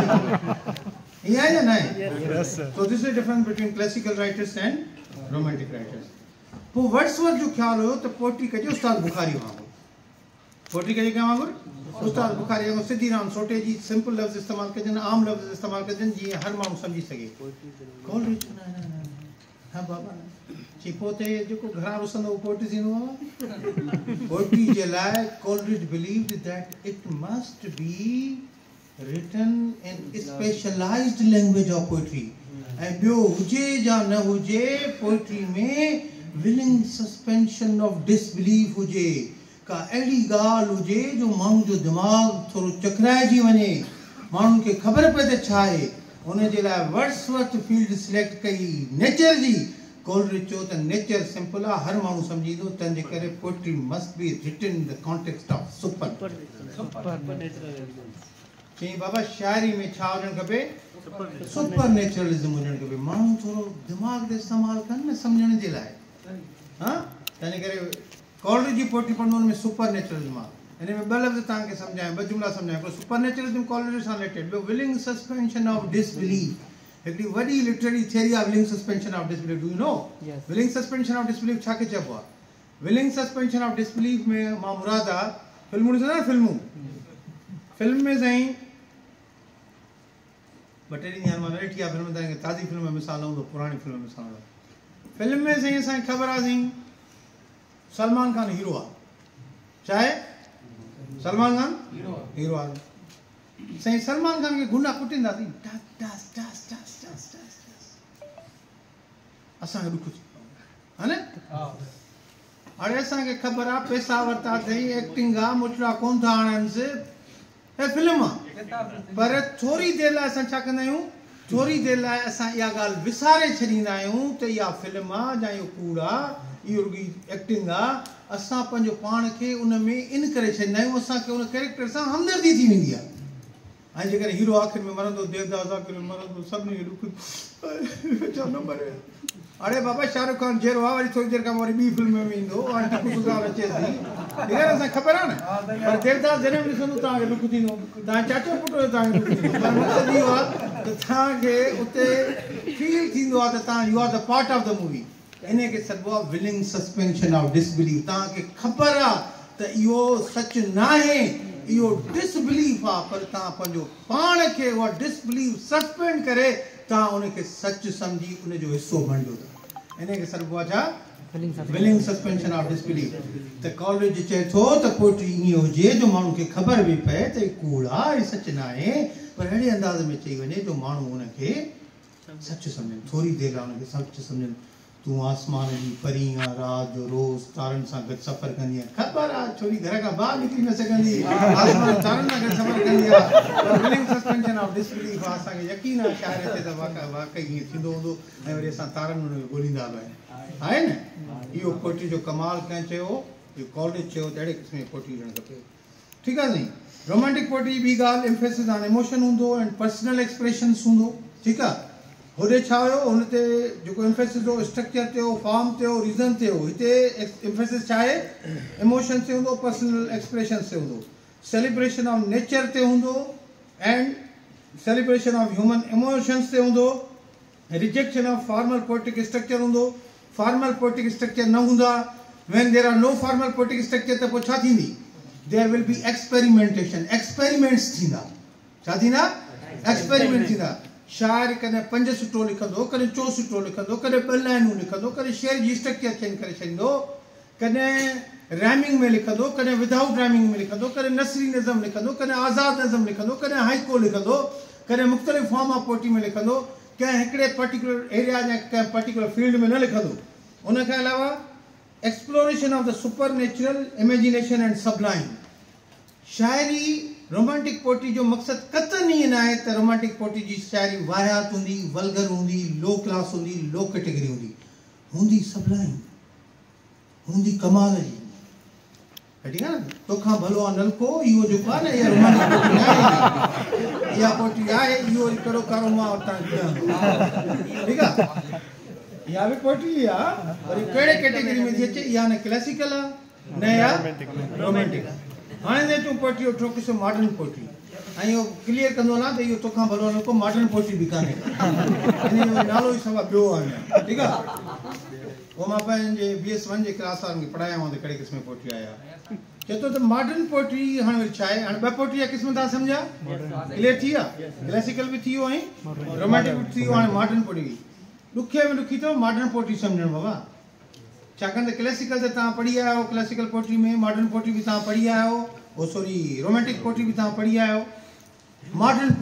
ईअं आहे या न आहे so this is difference between classical writers and romantic writers पोइ वर्ड्सवर्थ जो ख़्यालु हुयो त पोएट्री कजे उस्ताद बुखारी वांगुरु पोएट्री कजे कंहिं वांगुरु उस्ताद बुखारी वांगुरु सिधी राम सोटे जी सिंपल लफ़्ज़ इस्तेमालु कजनि आम लफ़्ज़ इस्तेमालु कजनि जीअं हर माण्हू सम्झी सघे कोलरिज हा बाबा चई पोइ जेको घरां रुसंदो उहो पोएट्री थींदो आहे पोएट्री जे लाइ Coleridge believed that it must be written in specialized language of poetry ऐं ॿियो हुजे या न हुजे पोएट्री में willing suspension of disbelief हुजे का अहिड़ी ॻाल्हि हुजे जो माण्हू जो दिमाग़ थोरो चकराइजी वञे माण्हुनि खे ख़बर पए त छा आहे हुनजे लाइ वर्ड्सवर्थ फील्ड सिलेक्ट कई नेचर जी कोलरिज चयो त नेचर सिंपल आहे हर माण्हू सम्झींदो तंहिंजे करे poetry must be written in the context of super चई बाबा शाइरी में छा हुजणु खपे सुपर नेचुरलिज़म हुजणु खपे माण्हू थोरो दिमाग़ ते इस्तेमालु कनि न सम्झण जे लाइ हा तंहिंजे करे कोलरिज जी पोएट्री पढ़ंदो हुन में सुपर नेचुरलिज़म आहे हिन में ॿ लफ़्ज़ तव्हांखे सम्झायां ॿ जुमिला सम्झायां हिकिड़ो सुपर नेचुरलिज़म कोलरिज सां रिलेटेड ॿियो विलिंग सस्पेंशन ऑफ डिसबिलीफ हिकिड़ी वॾी लिटरेरी थियरी आहे willing suspension of disbelief do you know willing suspension of disbelief छा खे चइबो आहे विलिंग सस्पेंशन ऑफ डिसबिलीफ में मां मुराद आहे फिल्मूं ॾिसंदा न फिल्म में साईं ॿ टे ॾींहं मां न ॾिठी आहे फिल्म तव्हांखे ताज़ी फिल्म में मिसाल हूंदो पुराणी फिल्म में मिसाल हूंदो फिल्म में साईं असांखे ख़बर आहे साईं सलमान खान हीरो आहे छा आहे सलमान खान हीरो आहे साईं सलमान खान खे गुंडा कुटींदासीं असांखे ॾुख थी हा न हाणे असांखे ख़बर आहे पैसा वरिता अथई एक्टिंग आहे मुचड़ा कोन था आणनिसि हे फिल्म आहे पर थोरी देरि लाइ असां छा कंदा आहियूं थोरी देरि लाइ असां इहा ॻाल्हि विसारे छॾींदा आहियूं त इहा फिल्म आहे या इहो कूड़ आहे इहो रुॻी एक्टिंग आहे असां पंहिंजो पाण खे उन में इन करे छॾींदा आहियूं असांखे उन कैरेक्टर सां हमदर्दी थी वेंदी आहे ऐं जेकर हीरो आख़िर में मरंदो देवदास आख़िर में मरंदो सभिनी खे ॾुख छो न मरे अड़े बाबा शाहरुख खान जहिड़ो आहे वरी थोरी देरि खां वरी ॿी फिल्म में ईंदो हाणे टिपू सुल्तान अचे थी ठीक आहे न असांखे ख़बर आहे न पर देवदास जॾहिं बि ॾिसंदो तव्हांखे ॾुख थींदो तव्हां चाचो पुट जो तव्हांखे ॾुख थींदो पर मक़सदु इहो आहे त तव्हांखे उते फील थींदो आहे त तव्हां you are the part of the movie इन खे सॾिबो आहे विलिंग सस्पेंशन ऑफ डिसबिलीव तव्हांखे ख़बर आहे त इहो सच न आहे इहो डिसबिलीव आहे पर तव्हां पंहिंजो पाण खे उहा डिसबिलीव सस्पेंड करे तव्हां उनखे सच सम्झी उनजो हिसो बणिजो था इन खे सॾिबो आहे छा विलिंग सस्पेंशन ऑफ डिसबिलीव त कॉलेज चए थो त पोइटी ईअं हुजे जो माण्हू खे ख़बर बि पए त हीउ कूड़ आहे हीउ सच न आहे पर अहिड़े अंदाज़ में चई वञे जो माण्हू उनखे सच सम्झनि थोरी देरि लाइ उनखे सच सम्झनि तूं आसमान जी परी आहे राति जो रोज़ तारनि सां गॾु सफ़र कंदी आहे ख़बर आहे छोरी घर खां ॿाहिरि निकिरी न सघंदी आसमान तारनि सां गॾु सफ़र कंदी आहे विलिंग सस्पेंशन ऑफ डिसबिलीव आहे असांखे यकीन आहे शायदि हिते त वाक़ई ईअं थींदो हूंदो ऐं वरी असां तारनि में ॻोल्हींदा बि आहियूं आहे न इहो पोइट्री जो कमाल कंहिं चयो इहो कॉलेज चयो त अहिड़े क़िस्म जी पोइट्री हुजणु खपे ठीकु आहे साईं रोमांटिक पोइट्री ॿी ॻाल्हि एम्फेसिस ऑन इमोशन हूंदो एंड पर्सनल एक्सप्रेशन्स हूंदो ठीकु आहे होॾे छा हुयो हुन ते जेको एम्फेसिस हो स्ट्रक्चर ते हो फॉर्म ते हो रीज़न ते हो हिते एम्फेसिस छा आहे इमोशन ते हूंदो पर्सनल एक्सप्रेशन ते हूंदो सेलिब्रेशन ऑफ नेचर ते हूंदो and celebration of human emotions ते हूंदो rejection of formal poetic structure हूंदो फॉर्मल पोएटिक स्ट्रक्चर न हूंदा when there are no formal poetic structure त पोइ छा थींदी there will be experimentation experiments थींदा छा थींदा एक्सपेरिमेंट थींदा शाइर कॾहिं 5 सुठो लिखंदो कॾहिं 4 सुठो लिखंदो कॾहिं 2 लाइनूं लिखंदो कॾहिं शेर जी स्ट्रक्चर चेंज करे छॾींदो कॾहिं रैमिंग में लिखंदो कॾहिं विदाउट रैमिंग में लिखंदो कॾहिं नसरी नज़म लिखंदो कॾहिं आज़ाद नज़म लिखंदो कॾहिं हाइको लिखंदो कॾहिं मुख़्तलिफ़ फॉर्म ऑफ पोइट्री में लिखंदो कंहिं हिकिड़े पर्टिकुलर एरिया या कंहिं पर्टिकुलर फील्ड में न लिखंदो उन खां अलावा exploration of the super natural imagination and sublime शाइरी रोमांटिक पोइट्री जो मक़सदु कतई ईअं न आहे त रोमांटिक पोइट्री जी शाइरी वाहियात हूंदी वल्गर हूंदी लो क्लास हूंदी लो कैटेगरी हूंदी सबलाइन हूंदी कमाल जी ठीकु आहे न तोखां भलो आहे नलको इहो जेको आहे न इहा रोमांटिक पोइट्री आहे इहा पोइट्री आहे इहो कहिड़ो कारो मां हुतां ठीकु आहे इहा बि पोइट्री आहे वरी कहिड़े कैटेगरी में थी अचे इहा न क्लासिकल आहे न इहा रोमांटिक आहे हाणे त तूं पोइट्री वठो क़िस्म मॉडर्न पोइट्री ऐं इहो क्लियर कंदो न त इहो तोखां भलो न को मॉडर्न पोइट्री बि कान्हे इन जो नालो ई सवा ॿियो आहे ठीकु आहे उहो मां पंहिंजे BS1 जे क्लास वारनि खे पढ़ाया हुआ त कहिड़े क़िस्म जी पोइट्री आहे चए थो त मॉडर्न पोइट्री हाणे वरी छा आहे हाणे 2 पोइट्री जा क़िस्म तव्हां सम्झा क्लियर थी विया क्लासिकल बि थी वियो ऐं रोमांटिक बि थी वियो हाणे मॉडर्न पोइट्री ॾुखे में ॾुखी अथव मॉडर्न पोइट्री सम्झणु बाबा छाकाणि त क्लासिकल त तव्हां पढ़ी आया आहियो क्लासिकल पोइट्री में मॉडर्न पोइट्री बि तव्हां पढ़ी आया आहियो सॉरी रोमांटिक पोइट्री बि तव्हां पढ़ी आया आहियो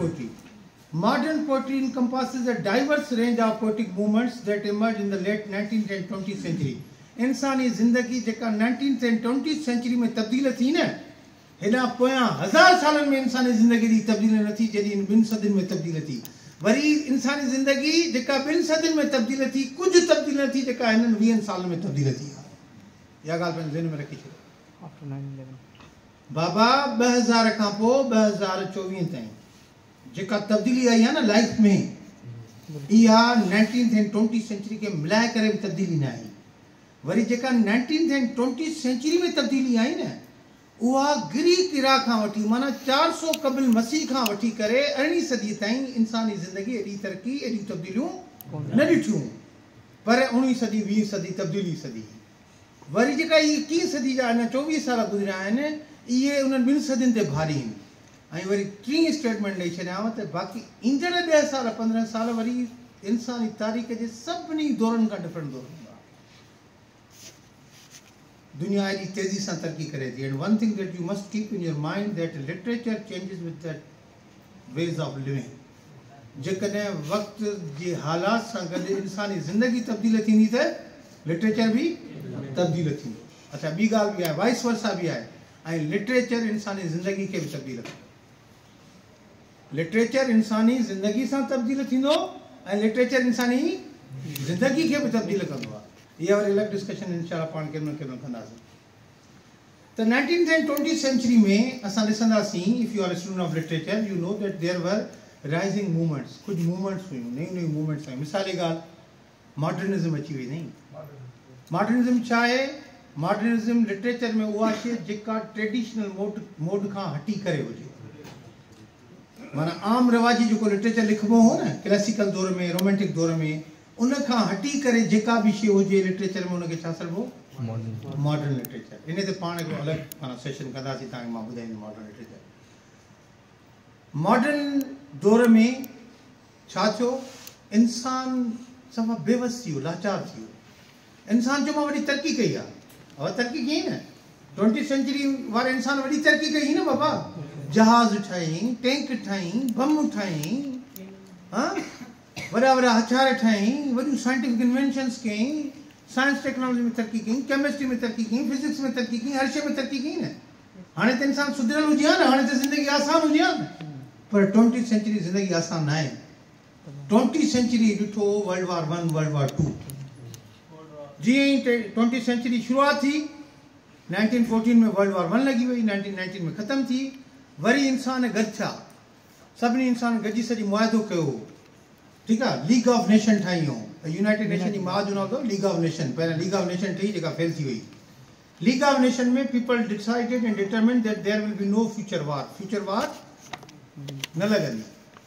modern poetry encompasses a diverse range of poetic movements that emerged in the late 19th and 20th century इंसानी ज़िंदगी जेका 19th and 20th century में तब्दील थी न हेॾा पोयां 1000 सालनि में इंसानी ज़िंदगी जी तब्दील न थी जॾहिं 2 सदियुनि में तब्दील थी वरी इंसानी ज़िंदगी जेका 2 सदियुनि में तब्दील थी कुझु तब्दील न थी जेका हिननि 20 सालनि में तब्दील थी आहे इहा ॻाल्हि पंहिंजे ज़हन में रखी छॾियो बाबा 2000 खां पोइ 2024 ताईं जेका तब्दीली आई आहे न लाइफ में इहा 19th and 20th सेंचुरी खे मिलाए करे बि तब्दीली न आई वरी जेका 19th and 20th सेंचुरी में तब्दीली आई न उहा ग्रीक इरा खां वठी माना 400 क़बिल मसीह खां वठी करे 18वीं सदी ताईं इंसानी ज़िंदगी एॾी तरक़ी एॾी तब्दीलियूं न ॾिठियूं पर 19वीं सदी 20वीं सदी तब्दीली सदी वरी जेका इहा 21वीं सदी जा अञा 24 साल गुज़रिया आहिनि इहे उन्हनि 2 सदियुनि ते भारी आहिनि ऐं वरी 3 स्टेटमेंट ॾेई छॾियांव त बाक़ी ईंदड़ 10 साल 15 साल वरी इंसानी तारीख़ जे सभिनी दौरनि खां डिफरेंट दौर हूंदा दुनिया एॾी तेज़ी सां तरक़ी करे थी and one thing that you must keep in your mind that literature changes with that ways of living जेकॾहिं वक़्त जे हालात सां गॾु इंसानी ज़िंदगी तब्दील थींदी त लिटरेचर बि तब्दील थींदो अच्छा ॿी ॻाल्हि बि आहे वाइस वर्सा बि आहे ऐं लिटरेचर इंसानी ज़िंदगी खे बि तब्दील कंदो लिटरेचर इंसानी ज़िंदगी सां तब्दील थींदो ऐं लिटरेचर इंसानी ज़िंदगी खे बि तब्दील कंदो आहे। इहा वरी अलॻि डिस्कशन इंशाअल्लाह पाण कंदासीं। त 19th and 20th century में असां ॾिसंदासीं, if you are a student of literature you know that there were rising movements, कुझु मूवमेंट्स हुयूं, नयूं नयूं मूवमेंट्स आहियूं। मिसाल जी ॻाल्हि मॉडर्निज़म अची वई नहीं। मॉडर्निज़म छा आहे? मॉडर्निज़म लिटरेचर में उहा शइ जेका ट्रेडिशनल मोड खां हटी करे हुजे, माना आम रवाजी जेको लिटरेचर लिखिबो हो न क्लासिकल दौर में, रोमेंटिक दौर में, उन खां हटी करे जेका बि शइ हुजे लिटरेचर में उनखे छा चइबो? Modern literature. इन ते पाण हिकिड़ो अलॻि माना सेशन कंदासीं, तव्हांखे मां ॿुधाईंदुमि मॉडर्न लिटरेचर। मॉडर्न दौर में छा थियो? इंसान सफ़ा बेवस थी वियो, लाचार थी वियो। इंसान जो मां वॾी तरक़ी कई आहे, अब तरक़ी कई न 20th century वारे इंसान वॾी तरक़ी कई न बाबा। जहाज़ ठाही, टैंक ठाही, बम ठाही, वॾा वॾा हथियार ठाही, वॾियूं साइंटिफिक इन्वेंशन्स कई, साइंस टेक्नोलॉजी में तरक़ी कई, केमिस्ट्री में तरक़ी कई, फिजिक्स में तरक़ी कई, हर शइ में तरक़ी कई न। हाणे त इंसान सुधरियल हुजे हा न, हाणे त ज़िंदगी आसान हुजे हा न। पर 20th century ज़िंदगी आसान न आहे। 20th century ॾिठो World War I, World War II। जीअं ई 20th century शुरूआत थी, 1914 में World War I लॻी वई, 1919 में ख़तमु थी। वरी इंसान गॾु थिया, सभिनी इंसान गॾिजी सॼी मुआदो कयो, ठीकु आहे। लीग ऑफ नेशन ठाहियूं, यूनाइटेड नेशन जी मां जो नालो अथव लीग ऑफ नेशन। पहिरियों लीग ऑफ नेशन ठही जेका फेल थी वई। लीग ऑफ नेशन में people decided and determined that there will be no future war. Future war न लॻंदी।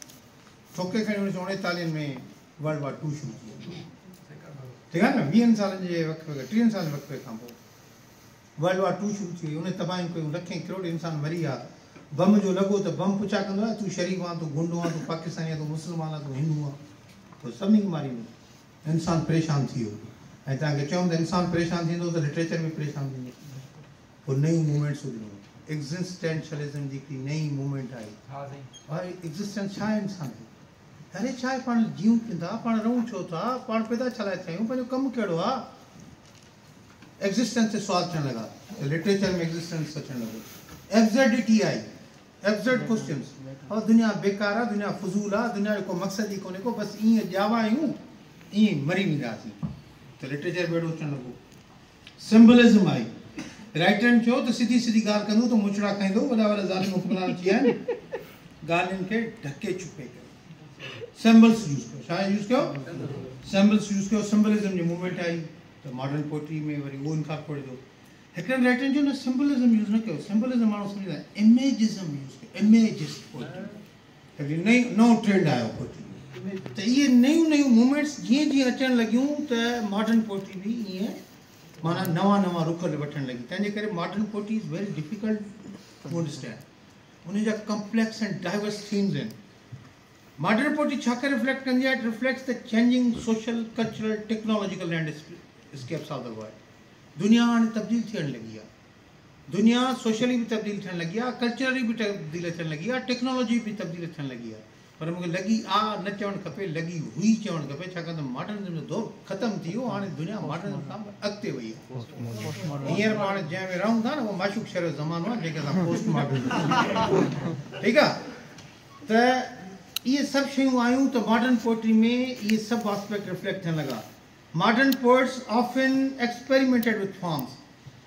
छोके खणी 1939 में World War II शुरू थी, ठीकु आहे न। 20 सालनि जे वक़्तु, 30 साल वक़्तु खां पोइ World War II शुरू थी वई। उन तबाहियूं कयूं, लखें करोड़ इंसान मरी विया। बम जो लॻो त बम पुछा कंदो आहे, तूं शरीफ़ आहे, तूं गुंडो आहे, तूं पाकिस्तानी आहे, तूं मुस्लमान आहे, तूं हिंदू आहे, पोइ सभिनी खे मारींदो। इंसान परेशान थी वियो। ऐं तव्हांखे चऊं त इंसान परेशान थींदो त लिटरेचर में परेशान थींदो। पोइ नयूं मूवमेंट्स हुयूं, एग्ज़िस्टेंशलिज़म जी हिकिड़ी नई मूवमेंट आई। भाई एग्ज़िस्टेंस छा आहे इंसान खे? अरे छा आहे, पाण जीऊं कीअं था, पाण रहूं छो था, पाण पैदा छा लाइ थिया आहियूं, पंहिंजो कमु कहिड़ो आहे? एग्ज़िस्टेंस ते सुवाल थियणु लॻा, त लिटरेचर में एग्ज़िस्टेंस अचणु लॻो। एब्सर्डिटी आई, एब्सर्ड क्वेश्चन्स। और दुनिया बेकार आहे, दुनिया फज़ूल आहे, दुनिया जो को मक़सदु ई कोन्हे को, बसि ईअं ॼावा आहियूं, ईअं मरी वेंदासीं। त लिटरेचर बि अहिड़ो अचणु लॻो। सिम्बलिज़म आई। राइटरनि चयो त सिधी सिधी ॻाल्हि कंदो त मुछड़ा खाईंदो। वॾा वॾा ज़ालिम हुक्मरान थी विया आहिनि, ॻाल्हियुनि खे ढके छुपे कयो। सिम्बल्स यूज़ कयो। छा यूज़ कयो? सिम्बल्स यूज़ कयो। सिम्बलिज़म जी मूवमेंट आई त मॉडर्न पोइट्री में वरी उहो इनकॉर्पोरेट थियो। हिकिड़नि राइटरनि जो न सिम्बलिज़म यूज़ न कयो। सिम्बलिज़म माण्हू सम्झंदा आहिनि, इमेजिज़म यूज़ कयो। इमेजिस पोइट्री हिकिड़ी नओं ट्रेंड आयो पोइट्री। त इहे नयूं नयूं मूवमेंट्स जीअं जीअं अचणु लॻियूं त मॉडर्न पोइट्री बि ईअं माना नवां नवां रुख वठणु लॻी। तंहिंजे करे modern poetry is very difficult to understand. उन जा कम्प्लेक्स एंड डाइवर्स थीम्स आहिनि। मॉडर्न पोइट्री छा करे रिफ्लेक्ट कंदी आहे? It reflects the changing social, cultural, technological landscapes of the world. दुनिया हाणे तब्दील थियणु लॻी आहे। दुनिया सोशली बि तब्दील थियणु लॻी आहे, कल्चरली बि तब्दील थियणु लॻी आहे, टेक्नोलॉजी बि तब्दील थियणु लॻी आहे। पर मूंखे लॻी आहे न चवणु खपे, लॻी हुई चवणु खपे, छाकाणि त मॉडर्निज़म जो दौरु ख़तमु थी वियो। हाणे दुनिया मॉडर्निज़म खां अॻिते वई आहे। हींअर पाण जंहिं में रहूं था न, उहो माशूक शहर जो ज़मानो आहे जंहिंखे असां पोस्ट मॉडर्न, ठीकु आहे। त इहे सभु शयूं आयूं त मॉडर्न पोइट्री में इहे सभु आस्पेक्ट रिफ्लेक्ट थियणु लॻा। Modern poets often experimented with forms.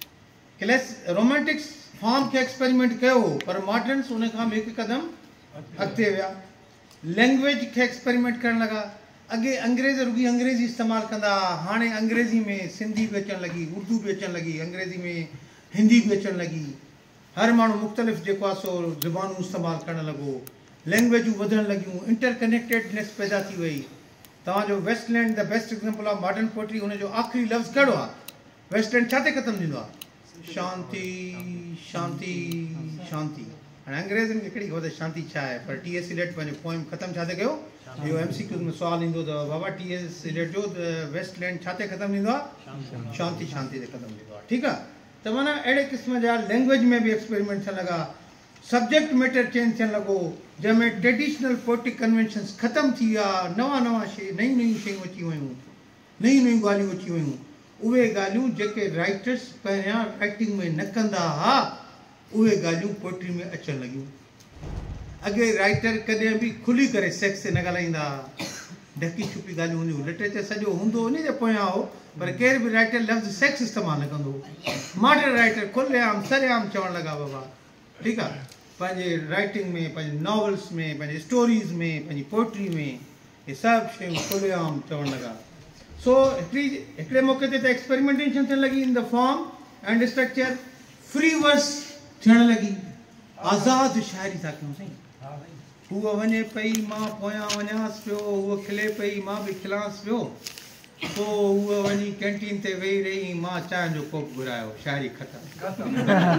Romantics form खे एक्सपेरिमेंट कयो, पर मॉडर्न्स उन खां बि हिकु क़दम अॻिते विया। लैंग्वेज खे एक्सपेरिमेंट करणु लॻा। अॻे अंग्रेज़ रुॻी अंग्रेज़ी इस्तेमालु कंदा, हाणे अंग्रेज़ी में सिंधी बि अचणु लॻी, उर्दू बि अचणु लॻी, अंग्रेज़ी में हिंदी बि अचणु लॻी। हर माण्हू मुख़्तलिफ़ जेको आहे सो ज़ुबानूं इस्तेमालु करणु लॻो, लैंग्वेजूं वधणु लॻियूं, इंटरकनेक्टेडनेस पैदा थी वई। तव्हांजो Wasteland the best example of modern poetry. हुनजो आख़िरी लफ़्ज़ कहिड़ो आहे? वेस्टलैंड छा ते ख़तमु थींदो आहे? शांति शांति शांति। हाणे अंग्रेज़नि खे कहिड़ी ख़बर शांति छा आहे? पर T.S. Eliot पंहिंजो पोइम ख़तमु छा ते कयो? इहो MCQ में सुवालु ईंदो अथव, बाबा T.S. Eliot जो वेस्टलैंड छा ते ख़तमु थींदो आहे? शांति शांति ते ख़तमु थींदो आहे। ठीकु आहे। त माना अहिड़े क़िस्म जा लैंग्वेज में बि एक्सपेरिमेंट थियणु लॻा। सब्जेक्ट मैटर चेंज थियणु लॻो, जंहिंमें ट्रेडिशनल पोइटिक कन्वेंशन्स ख़तमु थी विया। नवां नवां शइ, नयूं नयूं शयूं अची वियूं, नयूं नयूं ॻाल्हियूं अची वियूं। उहे ॻाल्हियूं जेके राइटर्स पहिरियां राइटिंग में न कंदा हुआ, उहे ॻाल्हियूं पोइट्री में अचणु लॻियूं। अॻे राइटर कॾहिं बि खुली करे सेक्स ते न ॻाल्हाईंदा, ढकी छुपी ॻाल्हियूं हूंदियूं, लिटरेचर सॼो हूंदो उन जे पोयां हो, पर केर बि राइटर लफ़्ज़ सेक्स इस्तेमालु न कंदो। मॉडर्न राइटर खुलेआम सरेआम चवणु लॻा बाबा, ठीकु आहे, पंहिंजे राइटिंग में, पंहिंजे नॉवल्स में, पंहिंजे स्टोरीज़ में, पंहिंजी पोइट्री में, इहे सभु शयूं खुलेआम चवणु लॻा। सो हिकिड़े मौक़े ते त एक्सपेरिमेंटेशन थियणु लॻी in the form and structure, free verse थियणु लॻी, आज़ादु शाइरी था कयूं साईं। हूअ वञे पई मां पोयां वञांसि पियो, हूअ खिले पई मां बि खिलांसि पियो, पोइ हूअ वञी कैंटीन ते वेही रही, मां चांहि जो कोप घुरायो, शाइरी ख़तमु।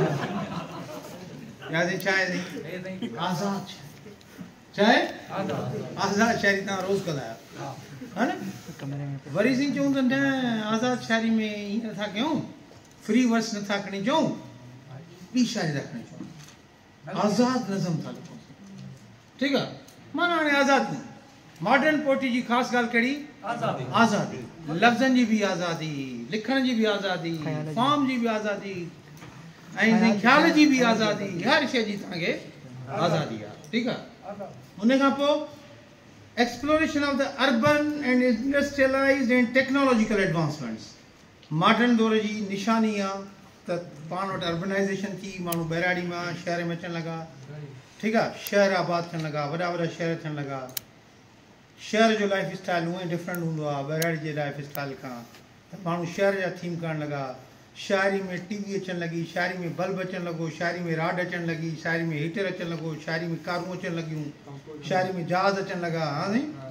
यादि छा आहे आज़ाद छा आहे? आज़ाद शाइरी तव्हां रोज़ कंदा आहियो हा न? वरी सिंह चऊं त न आज़ाद शाइरी में ईअं नथा कयूं, फ्री वर्स नथा खणी अचूं, ॿी शाइरी था खणी अचूं, आज़ाद नज़म था लिखूं, ठीकु आहे, माना हाणे आज़ादी। मॉडर्न पोइट्री जी ख़ासि ॻाल्हि कहिड़ी? आज़ादी, लफ़्ज़नि जी बि आज़ादी, लिखण जी बि आज़ादी, फॉर्म जी बि आज़ादी, ऐं ख़्याल जी बि आज़ादी, हर शइ जी तव्हांखे आज़ादी आहे, ठीकु आहे। उन खां पोइ exploration of the urban and industrialised and technological advancements. Modern दौर जी निशानी आहे त पाण वटि अर्बनाइज़ेशन थी, माण्हू बहिराड़ी मां शहर में अचणु लॻा, ठीकु आहे, शहर आबाद थियणु लॻा, वॾा वॾा शहर थियणु लॻा, शहर जो लाइफ स्टाइल हूअं ई डिफरेंट हूंदो आहे बहिराड़ी जे लाइफ स्टाइल खां, त माण्हू शहर जा थीम करणु लॻा, शाइरी में टीवी अचणु लॻी, शाइरी में बल्ब अचणु लॻो, शाइरी में राड अचणु लॻी, शाइरी में हीटर अचणु लॻो, शाइरी में कारूं अचणु लॻियूं, शाइरी में जहाज़ अचणु लॻा, हा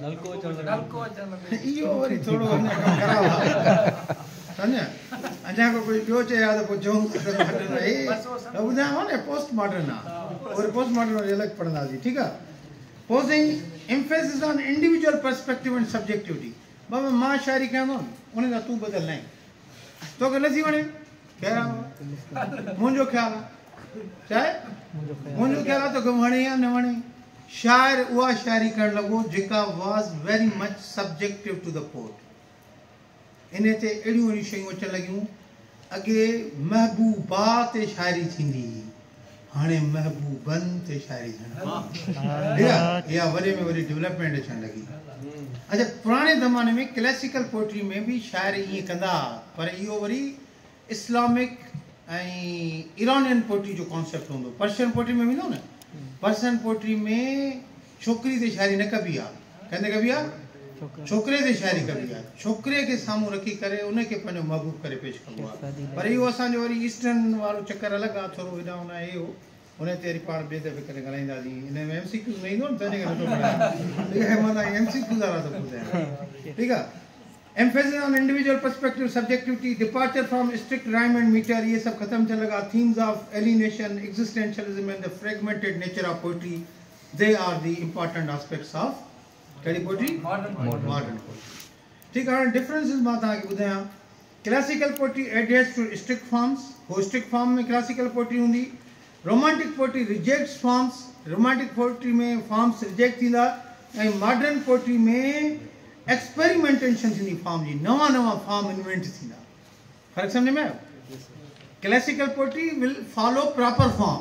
साईं, इहो वरी थोरो अञा कमु ख़राबु आहे, सम्झा, अञा को कोई ॿियो चए हा त पोइ चऊं ॿुधायांव न पोस्ट मॉडर्न आहे, वरी पोस्ट मॉडर्न वरी अलॻि पढ़ंदासीं, ठीकु आहे। पोइ साईं emphasis on individual perspective and subjectivity. बाबा मां शाइरी कंदो उन सां तूं बदिल न तोखे नथी वणे, मुंहिंजो ख़्यालु आहे, छा आहे मुंहिंजो ख़्यालु आहे, तोखे वणे या न वणे। शाइर उहा शाइरी करणु लॻो जेका was very much subjective to the poet. इन ते अहिड़ियूं अहिड़ियूं शयूं अचणु लॻियूं, अॻे महबूबा ते शाइरी थींदी हुई, हाणे महबूबनि ते शाइरी थियणु, इहा वॾे में वॾी डेवलपमेंट अचणु लॻी। अच्छा, पुराणे ज़माने में क्लासिकल पोइट्री में बि शाइर ईअं कंदा, पर इहो वरी इस्लामिक ऐं ईरानियन पोइट्री जो कॉन्सेप्ट हूंदो। पर्शियन पोइट्री में वेंदो न, पर्शियन पोइट्री में छोकिरी ते शाइरी न कबी आहे, कंहिंते कबी आहे? छोकिरे ते शाइरी कबी आहे, छोकिरे खे साम्हूं रखी करे उनखे पंहिंजो महबूब करे पेश कबो आहे। पर इहो असांजो वरी ईस्टर्न वारो चकर अलॻि आहे, थोरो हेॾा होॾा इहो उन ते वरी पाण ॿिए दफ़े करे ॻाल्हाईंदासीं। हिन में MCQ न ईंदो न, तंहिंजे करे नथो पढ़ायां, मां तव्हांखे MCQ वारा थो ॿुधायां, ठीकु आहे। Emphasis on individual perspective, subjectivity, departure from strict rhyme and metre, ये सभु ख़तमु थियणु लॻा। Themes of alienation, existentialism and the fragmented nature of poetry, they are the important aspects of कहिड़ी पोइट्री? Modern poetry. ठीकु आहे, हाणे डिफरेंसिस मां तव्हांखे ॿुधायां। Classical poetry adheres to strict forms, हो स्ट्रिक्ट फॉर्म में क्लासिकल पोइट्री हूंदी। Romantic poetry rejects forms, romantic poetry में फॉर्म्स रिजेक्ट थींदा। ऐं मॉडर्न पोइट्री में एक्सपेरिमेंटेशन थींदी फॉर्म जी, नवां नवां फॉर्म इन्वेंट थींदा। फ़र्क़ु सम्झ में आयो? Classical poetry will follow proper form,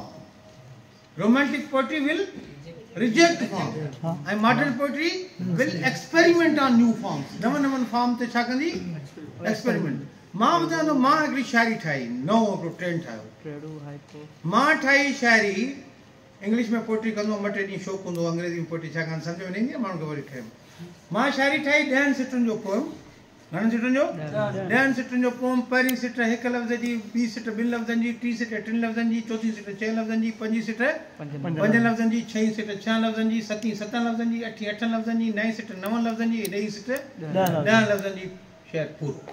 romantic poetry will reject form, ऐं modern poetry will experiment on new forms, नवनि नवनि फॉर्म ते छा कंदी? एक्सपेरिमेंट। मां ॿुधायां थो, मां हिकिड़ी शाइरी ठाही, नओं हिकिड़ो ट्रेंड ठाहियो, मां ठाही शाइरी, इंग्लिश में पोइट्री कंदो, ॿ टे ॾींहं शौक़ु हूंदो, अंग्रेज़ी में पोइट्री छाकाणि सम्झ में न ईंदी आहे माण्हू खे, वरी ठहियो। मां शाइरी ठाही 10 सिटुनि जो पोएम, घणनि सिटुनि जो? 10 सिटुनि जो पोएम। पहिरीं सिट हिकु लफ़्ज़ जी, ॿी सिट 2 लफ़्ज़नि जी, टीं सिट 3 लफ़्ज़नि जी, चौथीं सिट 6 लफ़्ज़नि जी, पंजी सिट 5 लफ़्ज़नि जी, छहीं सिट 6 लफ़्ज़नि जी, सतीं 7 लफ़्ज़नि जी, अठीं 8 लफ़्ज़नि जी, नाईं सिट 9 लफ़्ज़नि जी, ॾहीं सिट 10 लफ़्ज़नि जी, शेर पूरो।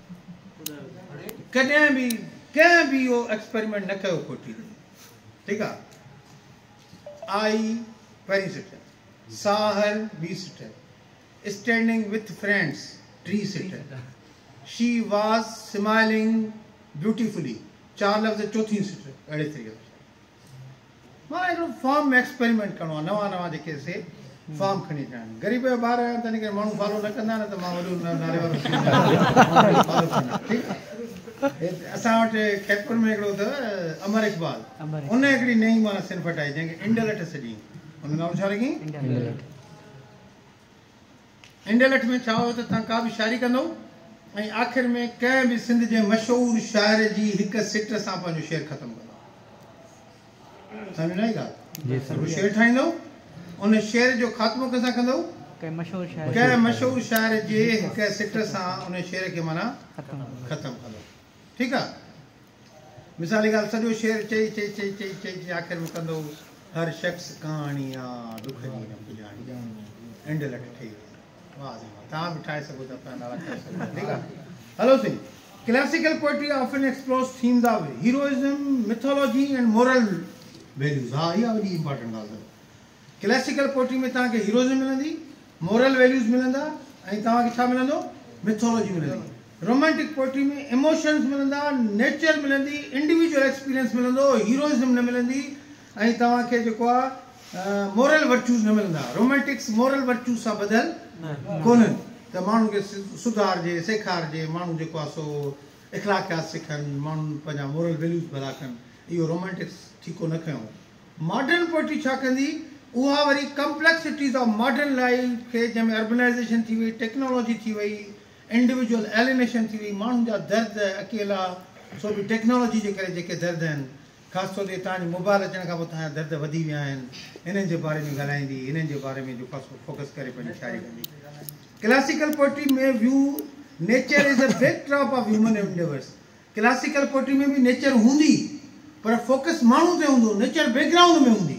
कॾहिं बि कंहिं बि इहो एक्सपेरिमेंट न कयो पोइट्री ते, ठीकु आहे। आई पहिरीं सिट, साहर ॿी sit, standing with friends 3 sit, she was smiling beautifully 4 लफ़्ज़ चौथीं सिट, अहिड़े तरीक़े सां। मां हिकिड़ो फॉर्म में एक्सपेरिमेंट करिणो आहे, नवां नवां जेके से फॉर्म खणी अचणा आहिनि। ग़रीब जा ॿार आहिनि, तंहिं करे माण्हू फॉलो न कंदा, न त मां वॾो नाले वारो ठीकु आहे। असां वटि खैरपुर में हिकिड़ो अथव अमर इकबाल, उन हिकिड़ी नई माना सिंफ ठाही जंहिंखे इंडलट सॼी, हुन नालो छा रखी इंडेलट में छा हो त तव्हां का बि शाइरी कंदो ऐं आख़िर में कंहिं बि सिंध जे मशहूरु शाइर जी हिकु सिट सां पंहिंजो शेर ख़तमु कंदो सम्झ न आई ॻाल्हि शेर ठाहींदो उन शेर जो ख़ात्मो कंहिंसां कंदो कंहिं मशहूरु शाइर जे हिकु सिट सां उन शेर खे माना ख़तमु कंदो ठीकु आहे मिसाली ॻाल्हि सॼो शेर चई चई चई चई चई चई आख़िर में कंदो हर शख़्स कहाणी आहे दुख जी न पुॼाणी इंडेलट ठही वाह तव्हां बि ठाहे सघो था पंहिंजा नाला ठाहे सघो था ठीकु आहे हलो सी classical poetry often explores themes of heroism mythology and moral values हा इहा वॾी इंपॉर्टेंट ॻाल्हि अथव क्लासिकल पोइट्री में तव्हांखे हीरोइज़म मिलंदी मोरल वैल्यूज़ मिलंदा ऐं तव्हांखे छा मिलंदो मिथोलॉजी मिलंदी रोमांटिक पोइट्री में इमोशन्स मिलंदा नेचर मिलंदी इंडिविजुअल एक्सपीरियंस मिलंदो हीरोइज़म न मिलंदी ऐं तव्हांखे जेको आहे मोरल वर्च्यूज़ न मिलंदा रोमांटिक्स मोरल वर्च्यूज़ सां ॿधल कोन्हनि त माण्हू खे सुधारजे सेखारिजे माण्हू जेको आहे सो इख़लाक़ियात सिखनि माण्हू पंहिंजा मोरल वैल्यूज़ भला कनि इहो रोमांटिक्स ठीको न कयूं मॉडर्न पोइट्री छा कंदी उहा वरी कॉम्प्लेक्सिटीज़ ऑफ मॉडर्न लाइफ खे जंहिंमें अर्बनाइज़ेशन थी वई टेक्नोलॉजी थी वई इंडिविजुअल एलिनेशन थी वई माण्हुनि जा दर्द अकेला सो बि टेक्नोलॉजी जे करे जेके दर्द आहिनि ख़ासि तौर ते तव्हांजी मोबाइल अचण खां पोइ तव्हांजा दर्द वधी विया आहिनि इन्हनि जे बारे में ॻाल्हाईंदी इन्हनि जे बारे में जेको फोकस करे पंहिंजी शाइरी कंदी क्लासिकल पोइट्री में view nature is a backdrop of human endeavours classical poetry में बि नेचर हूंदी पर फोकस माण्हू ते हूंदो नेचर बैकग्राउंड में हूंदी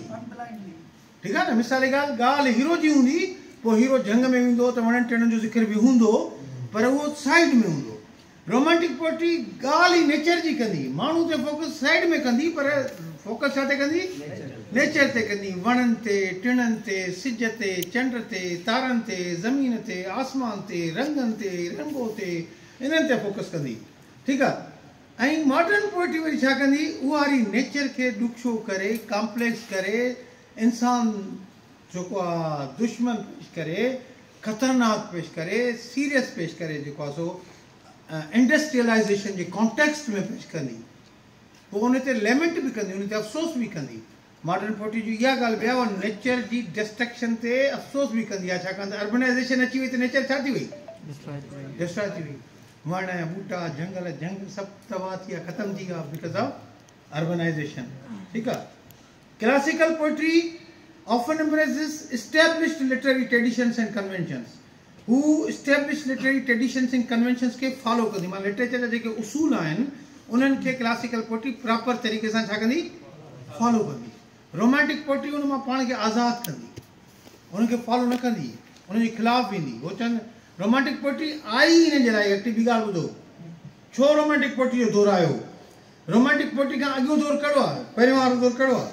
ठीकु आहे न मिसाल जी ॻाल्हि हीरो जी हूंदी पोइ हीरो जंग में वेंदो त वणनि टिणनि जो ज़िक्र बि हूंदो पर उहो साइड में हूंदो रोमांटिक पोइट्री ॻाल्हि ई नेचर जी कंदी माण्हू ते फोकस साइड में कंदी पर फोकस छा ते कंदी नेचर ते कंदी वणनि ते टिणनि ते सिज ते चंड ते तारनि ते ज़मीन ते आसमान ते रंगनि ते रेनबो ते इन्हनि ते फोकस कंदी ठीकु आहे ऐं मॉडर्न पोइट्री वरी छा कंदी उहा वरी नेचर खे ॾुखियो करे कॉम्प्लेक्स करे इंसान जेको आहे दुश्मन पेश करे ख़तरनाक पेश करे सीरियस पेश करे जेको आहे सो इंडस्ट्रियलाइज़ेशन जे कॉन्टेक्स्ट में पेश कंदी पोइ उन ते लेमेंट बि कंदी उन ते अफ़सोस बि कंदी मॉडर्न पोइट्री जी इहा ॻाल्हि ॿिया नेचर जी डिस्ट्रक्शन ते अफ़सोस बि कंदी आहे छाकाणि त अर्बनाइज़ेशन अची वई त नेचर छा थी वई डिस्ट्रॉय थी वई वण ॿूटा जंगल जंग सभु तबाह थी विया ख़तमु थी विया बिकॉज़ ऑफ अर्बनाइज़ेशन ठीकु आहे classical poetry often embraces established literary traditions and conventions who established literary traditions and conventions के फॉलो कंदी मां लिटरेचर जा जेके उसूल आहिनि उन्हनि खे क्लासिकल पोइट्री प्रॉपर तरीक़े सां छा कंदी फॉलो कंदी रोमांटिक पोइट्री उन मां पाण खे आज़ादु कंदी उनखे फॉलो न कंदी उनजे ख़िलाफ़ वेंदी उहो चवनि रोमांटिक पोइट्री आई इन जे लाइ ॿी ॻाल्हि ॿुधो छो रोमांटिक पोइट्री जो दौरु आयो रोमांटिक पोइट्री खां अॻियो दौरु कहिड़ो आहे पहिरियों वारो दौरु कहिड़ो आहे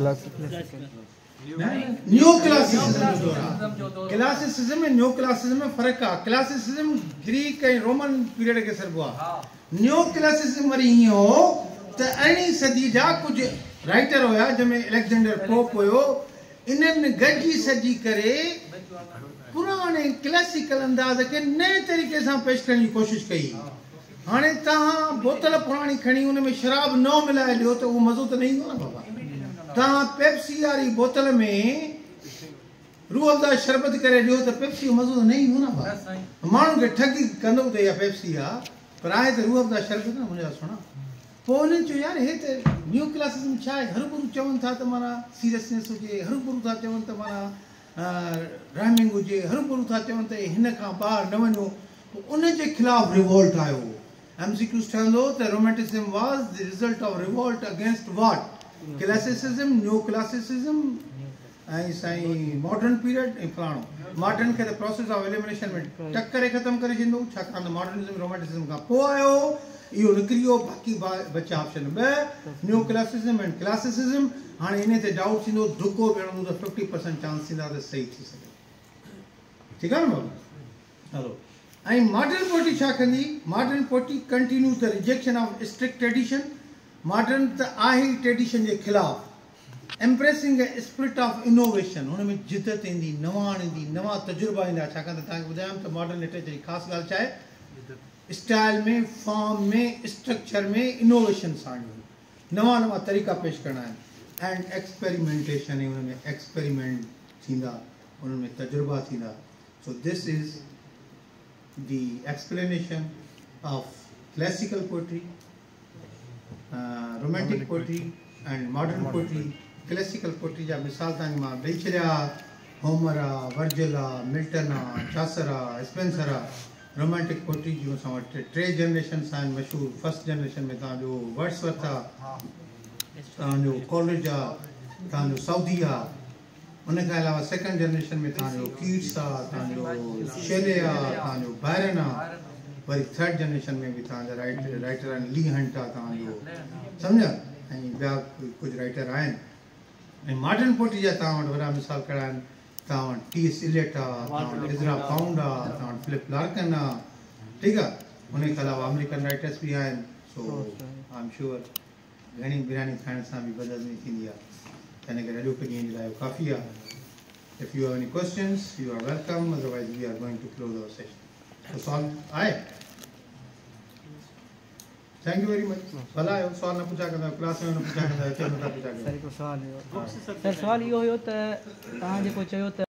न्यू क्लासिसिज्म में न्यू क्लासिसिज्म में फ़र्क़ु आहे क्लासिसिज्म ग्रीक ऐं रोमन पीरियड खे सरबो आहे न्यू क्लासिसिज्म वरी ईअं हो त 18वीं सदी जा कुझु राइटर हुया जंहिंमें अलेक्जेंडर पोप हुयो इन्हनि गॾिजी सजी करे पुराणे क्लासिकल अंदाज़ खे नए तरीक़े सां पेश करण जी कोशिशि कई हाणे तव्हां बोतल पुराणी खणी उन में शराब न मिलाए ॾियो त उहो मज़ो त न ईंदो न बाबा तव्हां पेप्सी वारी बोतल में रूह अफ़ज़ा शरबत करे ॾियो त पेप्सी जो मज़ो त न ईंदो न बाबा माण्हुनि खे ठगी कंदो त इहा पेप्सी आहे पर आहे त रूह अफ़ज़ा शरबत न मुंहिंजा सुणा पोइ उन्हनि चयो यार हे त न्यू क्लासिज़म छा आहे हरूभरू चवनि था त माना सीरियसनेस हुजे हरूभरू था चवनि त माना राइमिंग हुजे हरूभरू था चवनि त हिन खां ॿाहिरि न वञो पोइ उनजे ख़िलाफ़ु रिवोल्ट आयो MCQs ठहंदो त romanticism was the result of revolt against what classicism new classicism ऐं साईं मॉडर्न पीरियड ऐं फलाणो मॉडर्न खे त प्रोसेस ऑफ एलिमिनेशन में टक्कर ख़तमु करे छॾींदो छाकाणि त मॉडर्निज़म रोमेंटिसिज्म खां पोइ आयो इहो निकिरी वियो बाक़ी बचा ऑप्शन ॿ न्यू क्लासिसिज्म एंड क्लासिसिज्म हाणे इन ते डाउट थींदो धुको बि हणंदो त 50% चांस थींदा त सही थी सघे ठीकु आहे न बाबू हलो ऐं मॉडर्न पोइट्री छा कंदी modern poetry continue the rejection of strict tradition modern त आहे ई ट्रेडिशन जे ख़िलाफ़ु embracing a spirit of innovation हुन में जिदत ईंदी नवाण ईंदी नवां तजुर्बा ईंदा छाकाणि त तव्हांखे ॿुधायां त मॉडर्न लिटरेचर जी ख़ासि ॻाल्हि छा आहे स्टाइल में फॉर्म में स्ट्रक्चर में इनोवेशन आणियूं नवां नवां तरीक़ा पेश करणा आहिनि एंड एक्सपेरिमेंटेशन उनमें एक्सपेरिमेंट थींदा उनमें तजुर्बा थींदा so this is the explanation of classical poetry romantic poetry and modern poetry classical poetry जा मिसाल तव्हांखे मां ॾेई छॾिया होमर आहे वर्जिल आहे मिल्टन आहे चासर आहे स्पेंसर आहे रोमांटिक पोइट्री जूं असां वटि टे जनरेशन्स आहिनि मशहूरु फर्स्ट जनरेशन में तव्हांजो वर्ड्सवर्थ आहे तव्हांजो कॉलेज आहे तव्हांजो साउदी आहे उन खां अलावा सेकेंड जनरेशन में तव्हांजो कीट्स आहे तव्हांजो शेले आहे तव्हांजो बायरन आहे वरी थर्ड जनरेशन में बि तव्हांजा राइटर आहिनि ली हंट आहे तव्हांजो सम्झा ऐं ॿिया कुझु राइटर आहिनि ऐं मॉडर्न पोइट्री जा तव्हां वटि वॾा मिसाल कहिड़ा आहिनि तव्हां वटि टी.एस. इलियट आहे तव्हां वटि इज़रा पाउंड आहे तव्हां वटि फिलिप लार्कन आहे ठीकु आहे उन खां अलावा अमेरिकन राइटर्स बि आहिनि सो आई एम श्योर घणी बिरयानी खाइण सां बि बदल में थींदी आहे हिन करे अॼोके ॾींहं जे लाइ काफ़ी आहे if you have any questions you are welcome otherwise we are going to close our session सवाल आहे थैंक यू वेरी मच भला आहियो सवाल न पुछा कंदा क्लास में न पुछा कंदा हिते नथा पुछा कंदा सर हिकिड़ो सवाल हुयो सर सवाल इहो हुयो त तव्हां जेको चयो त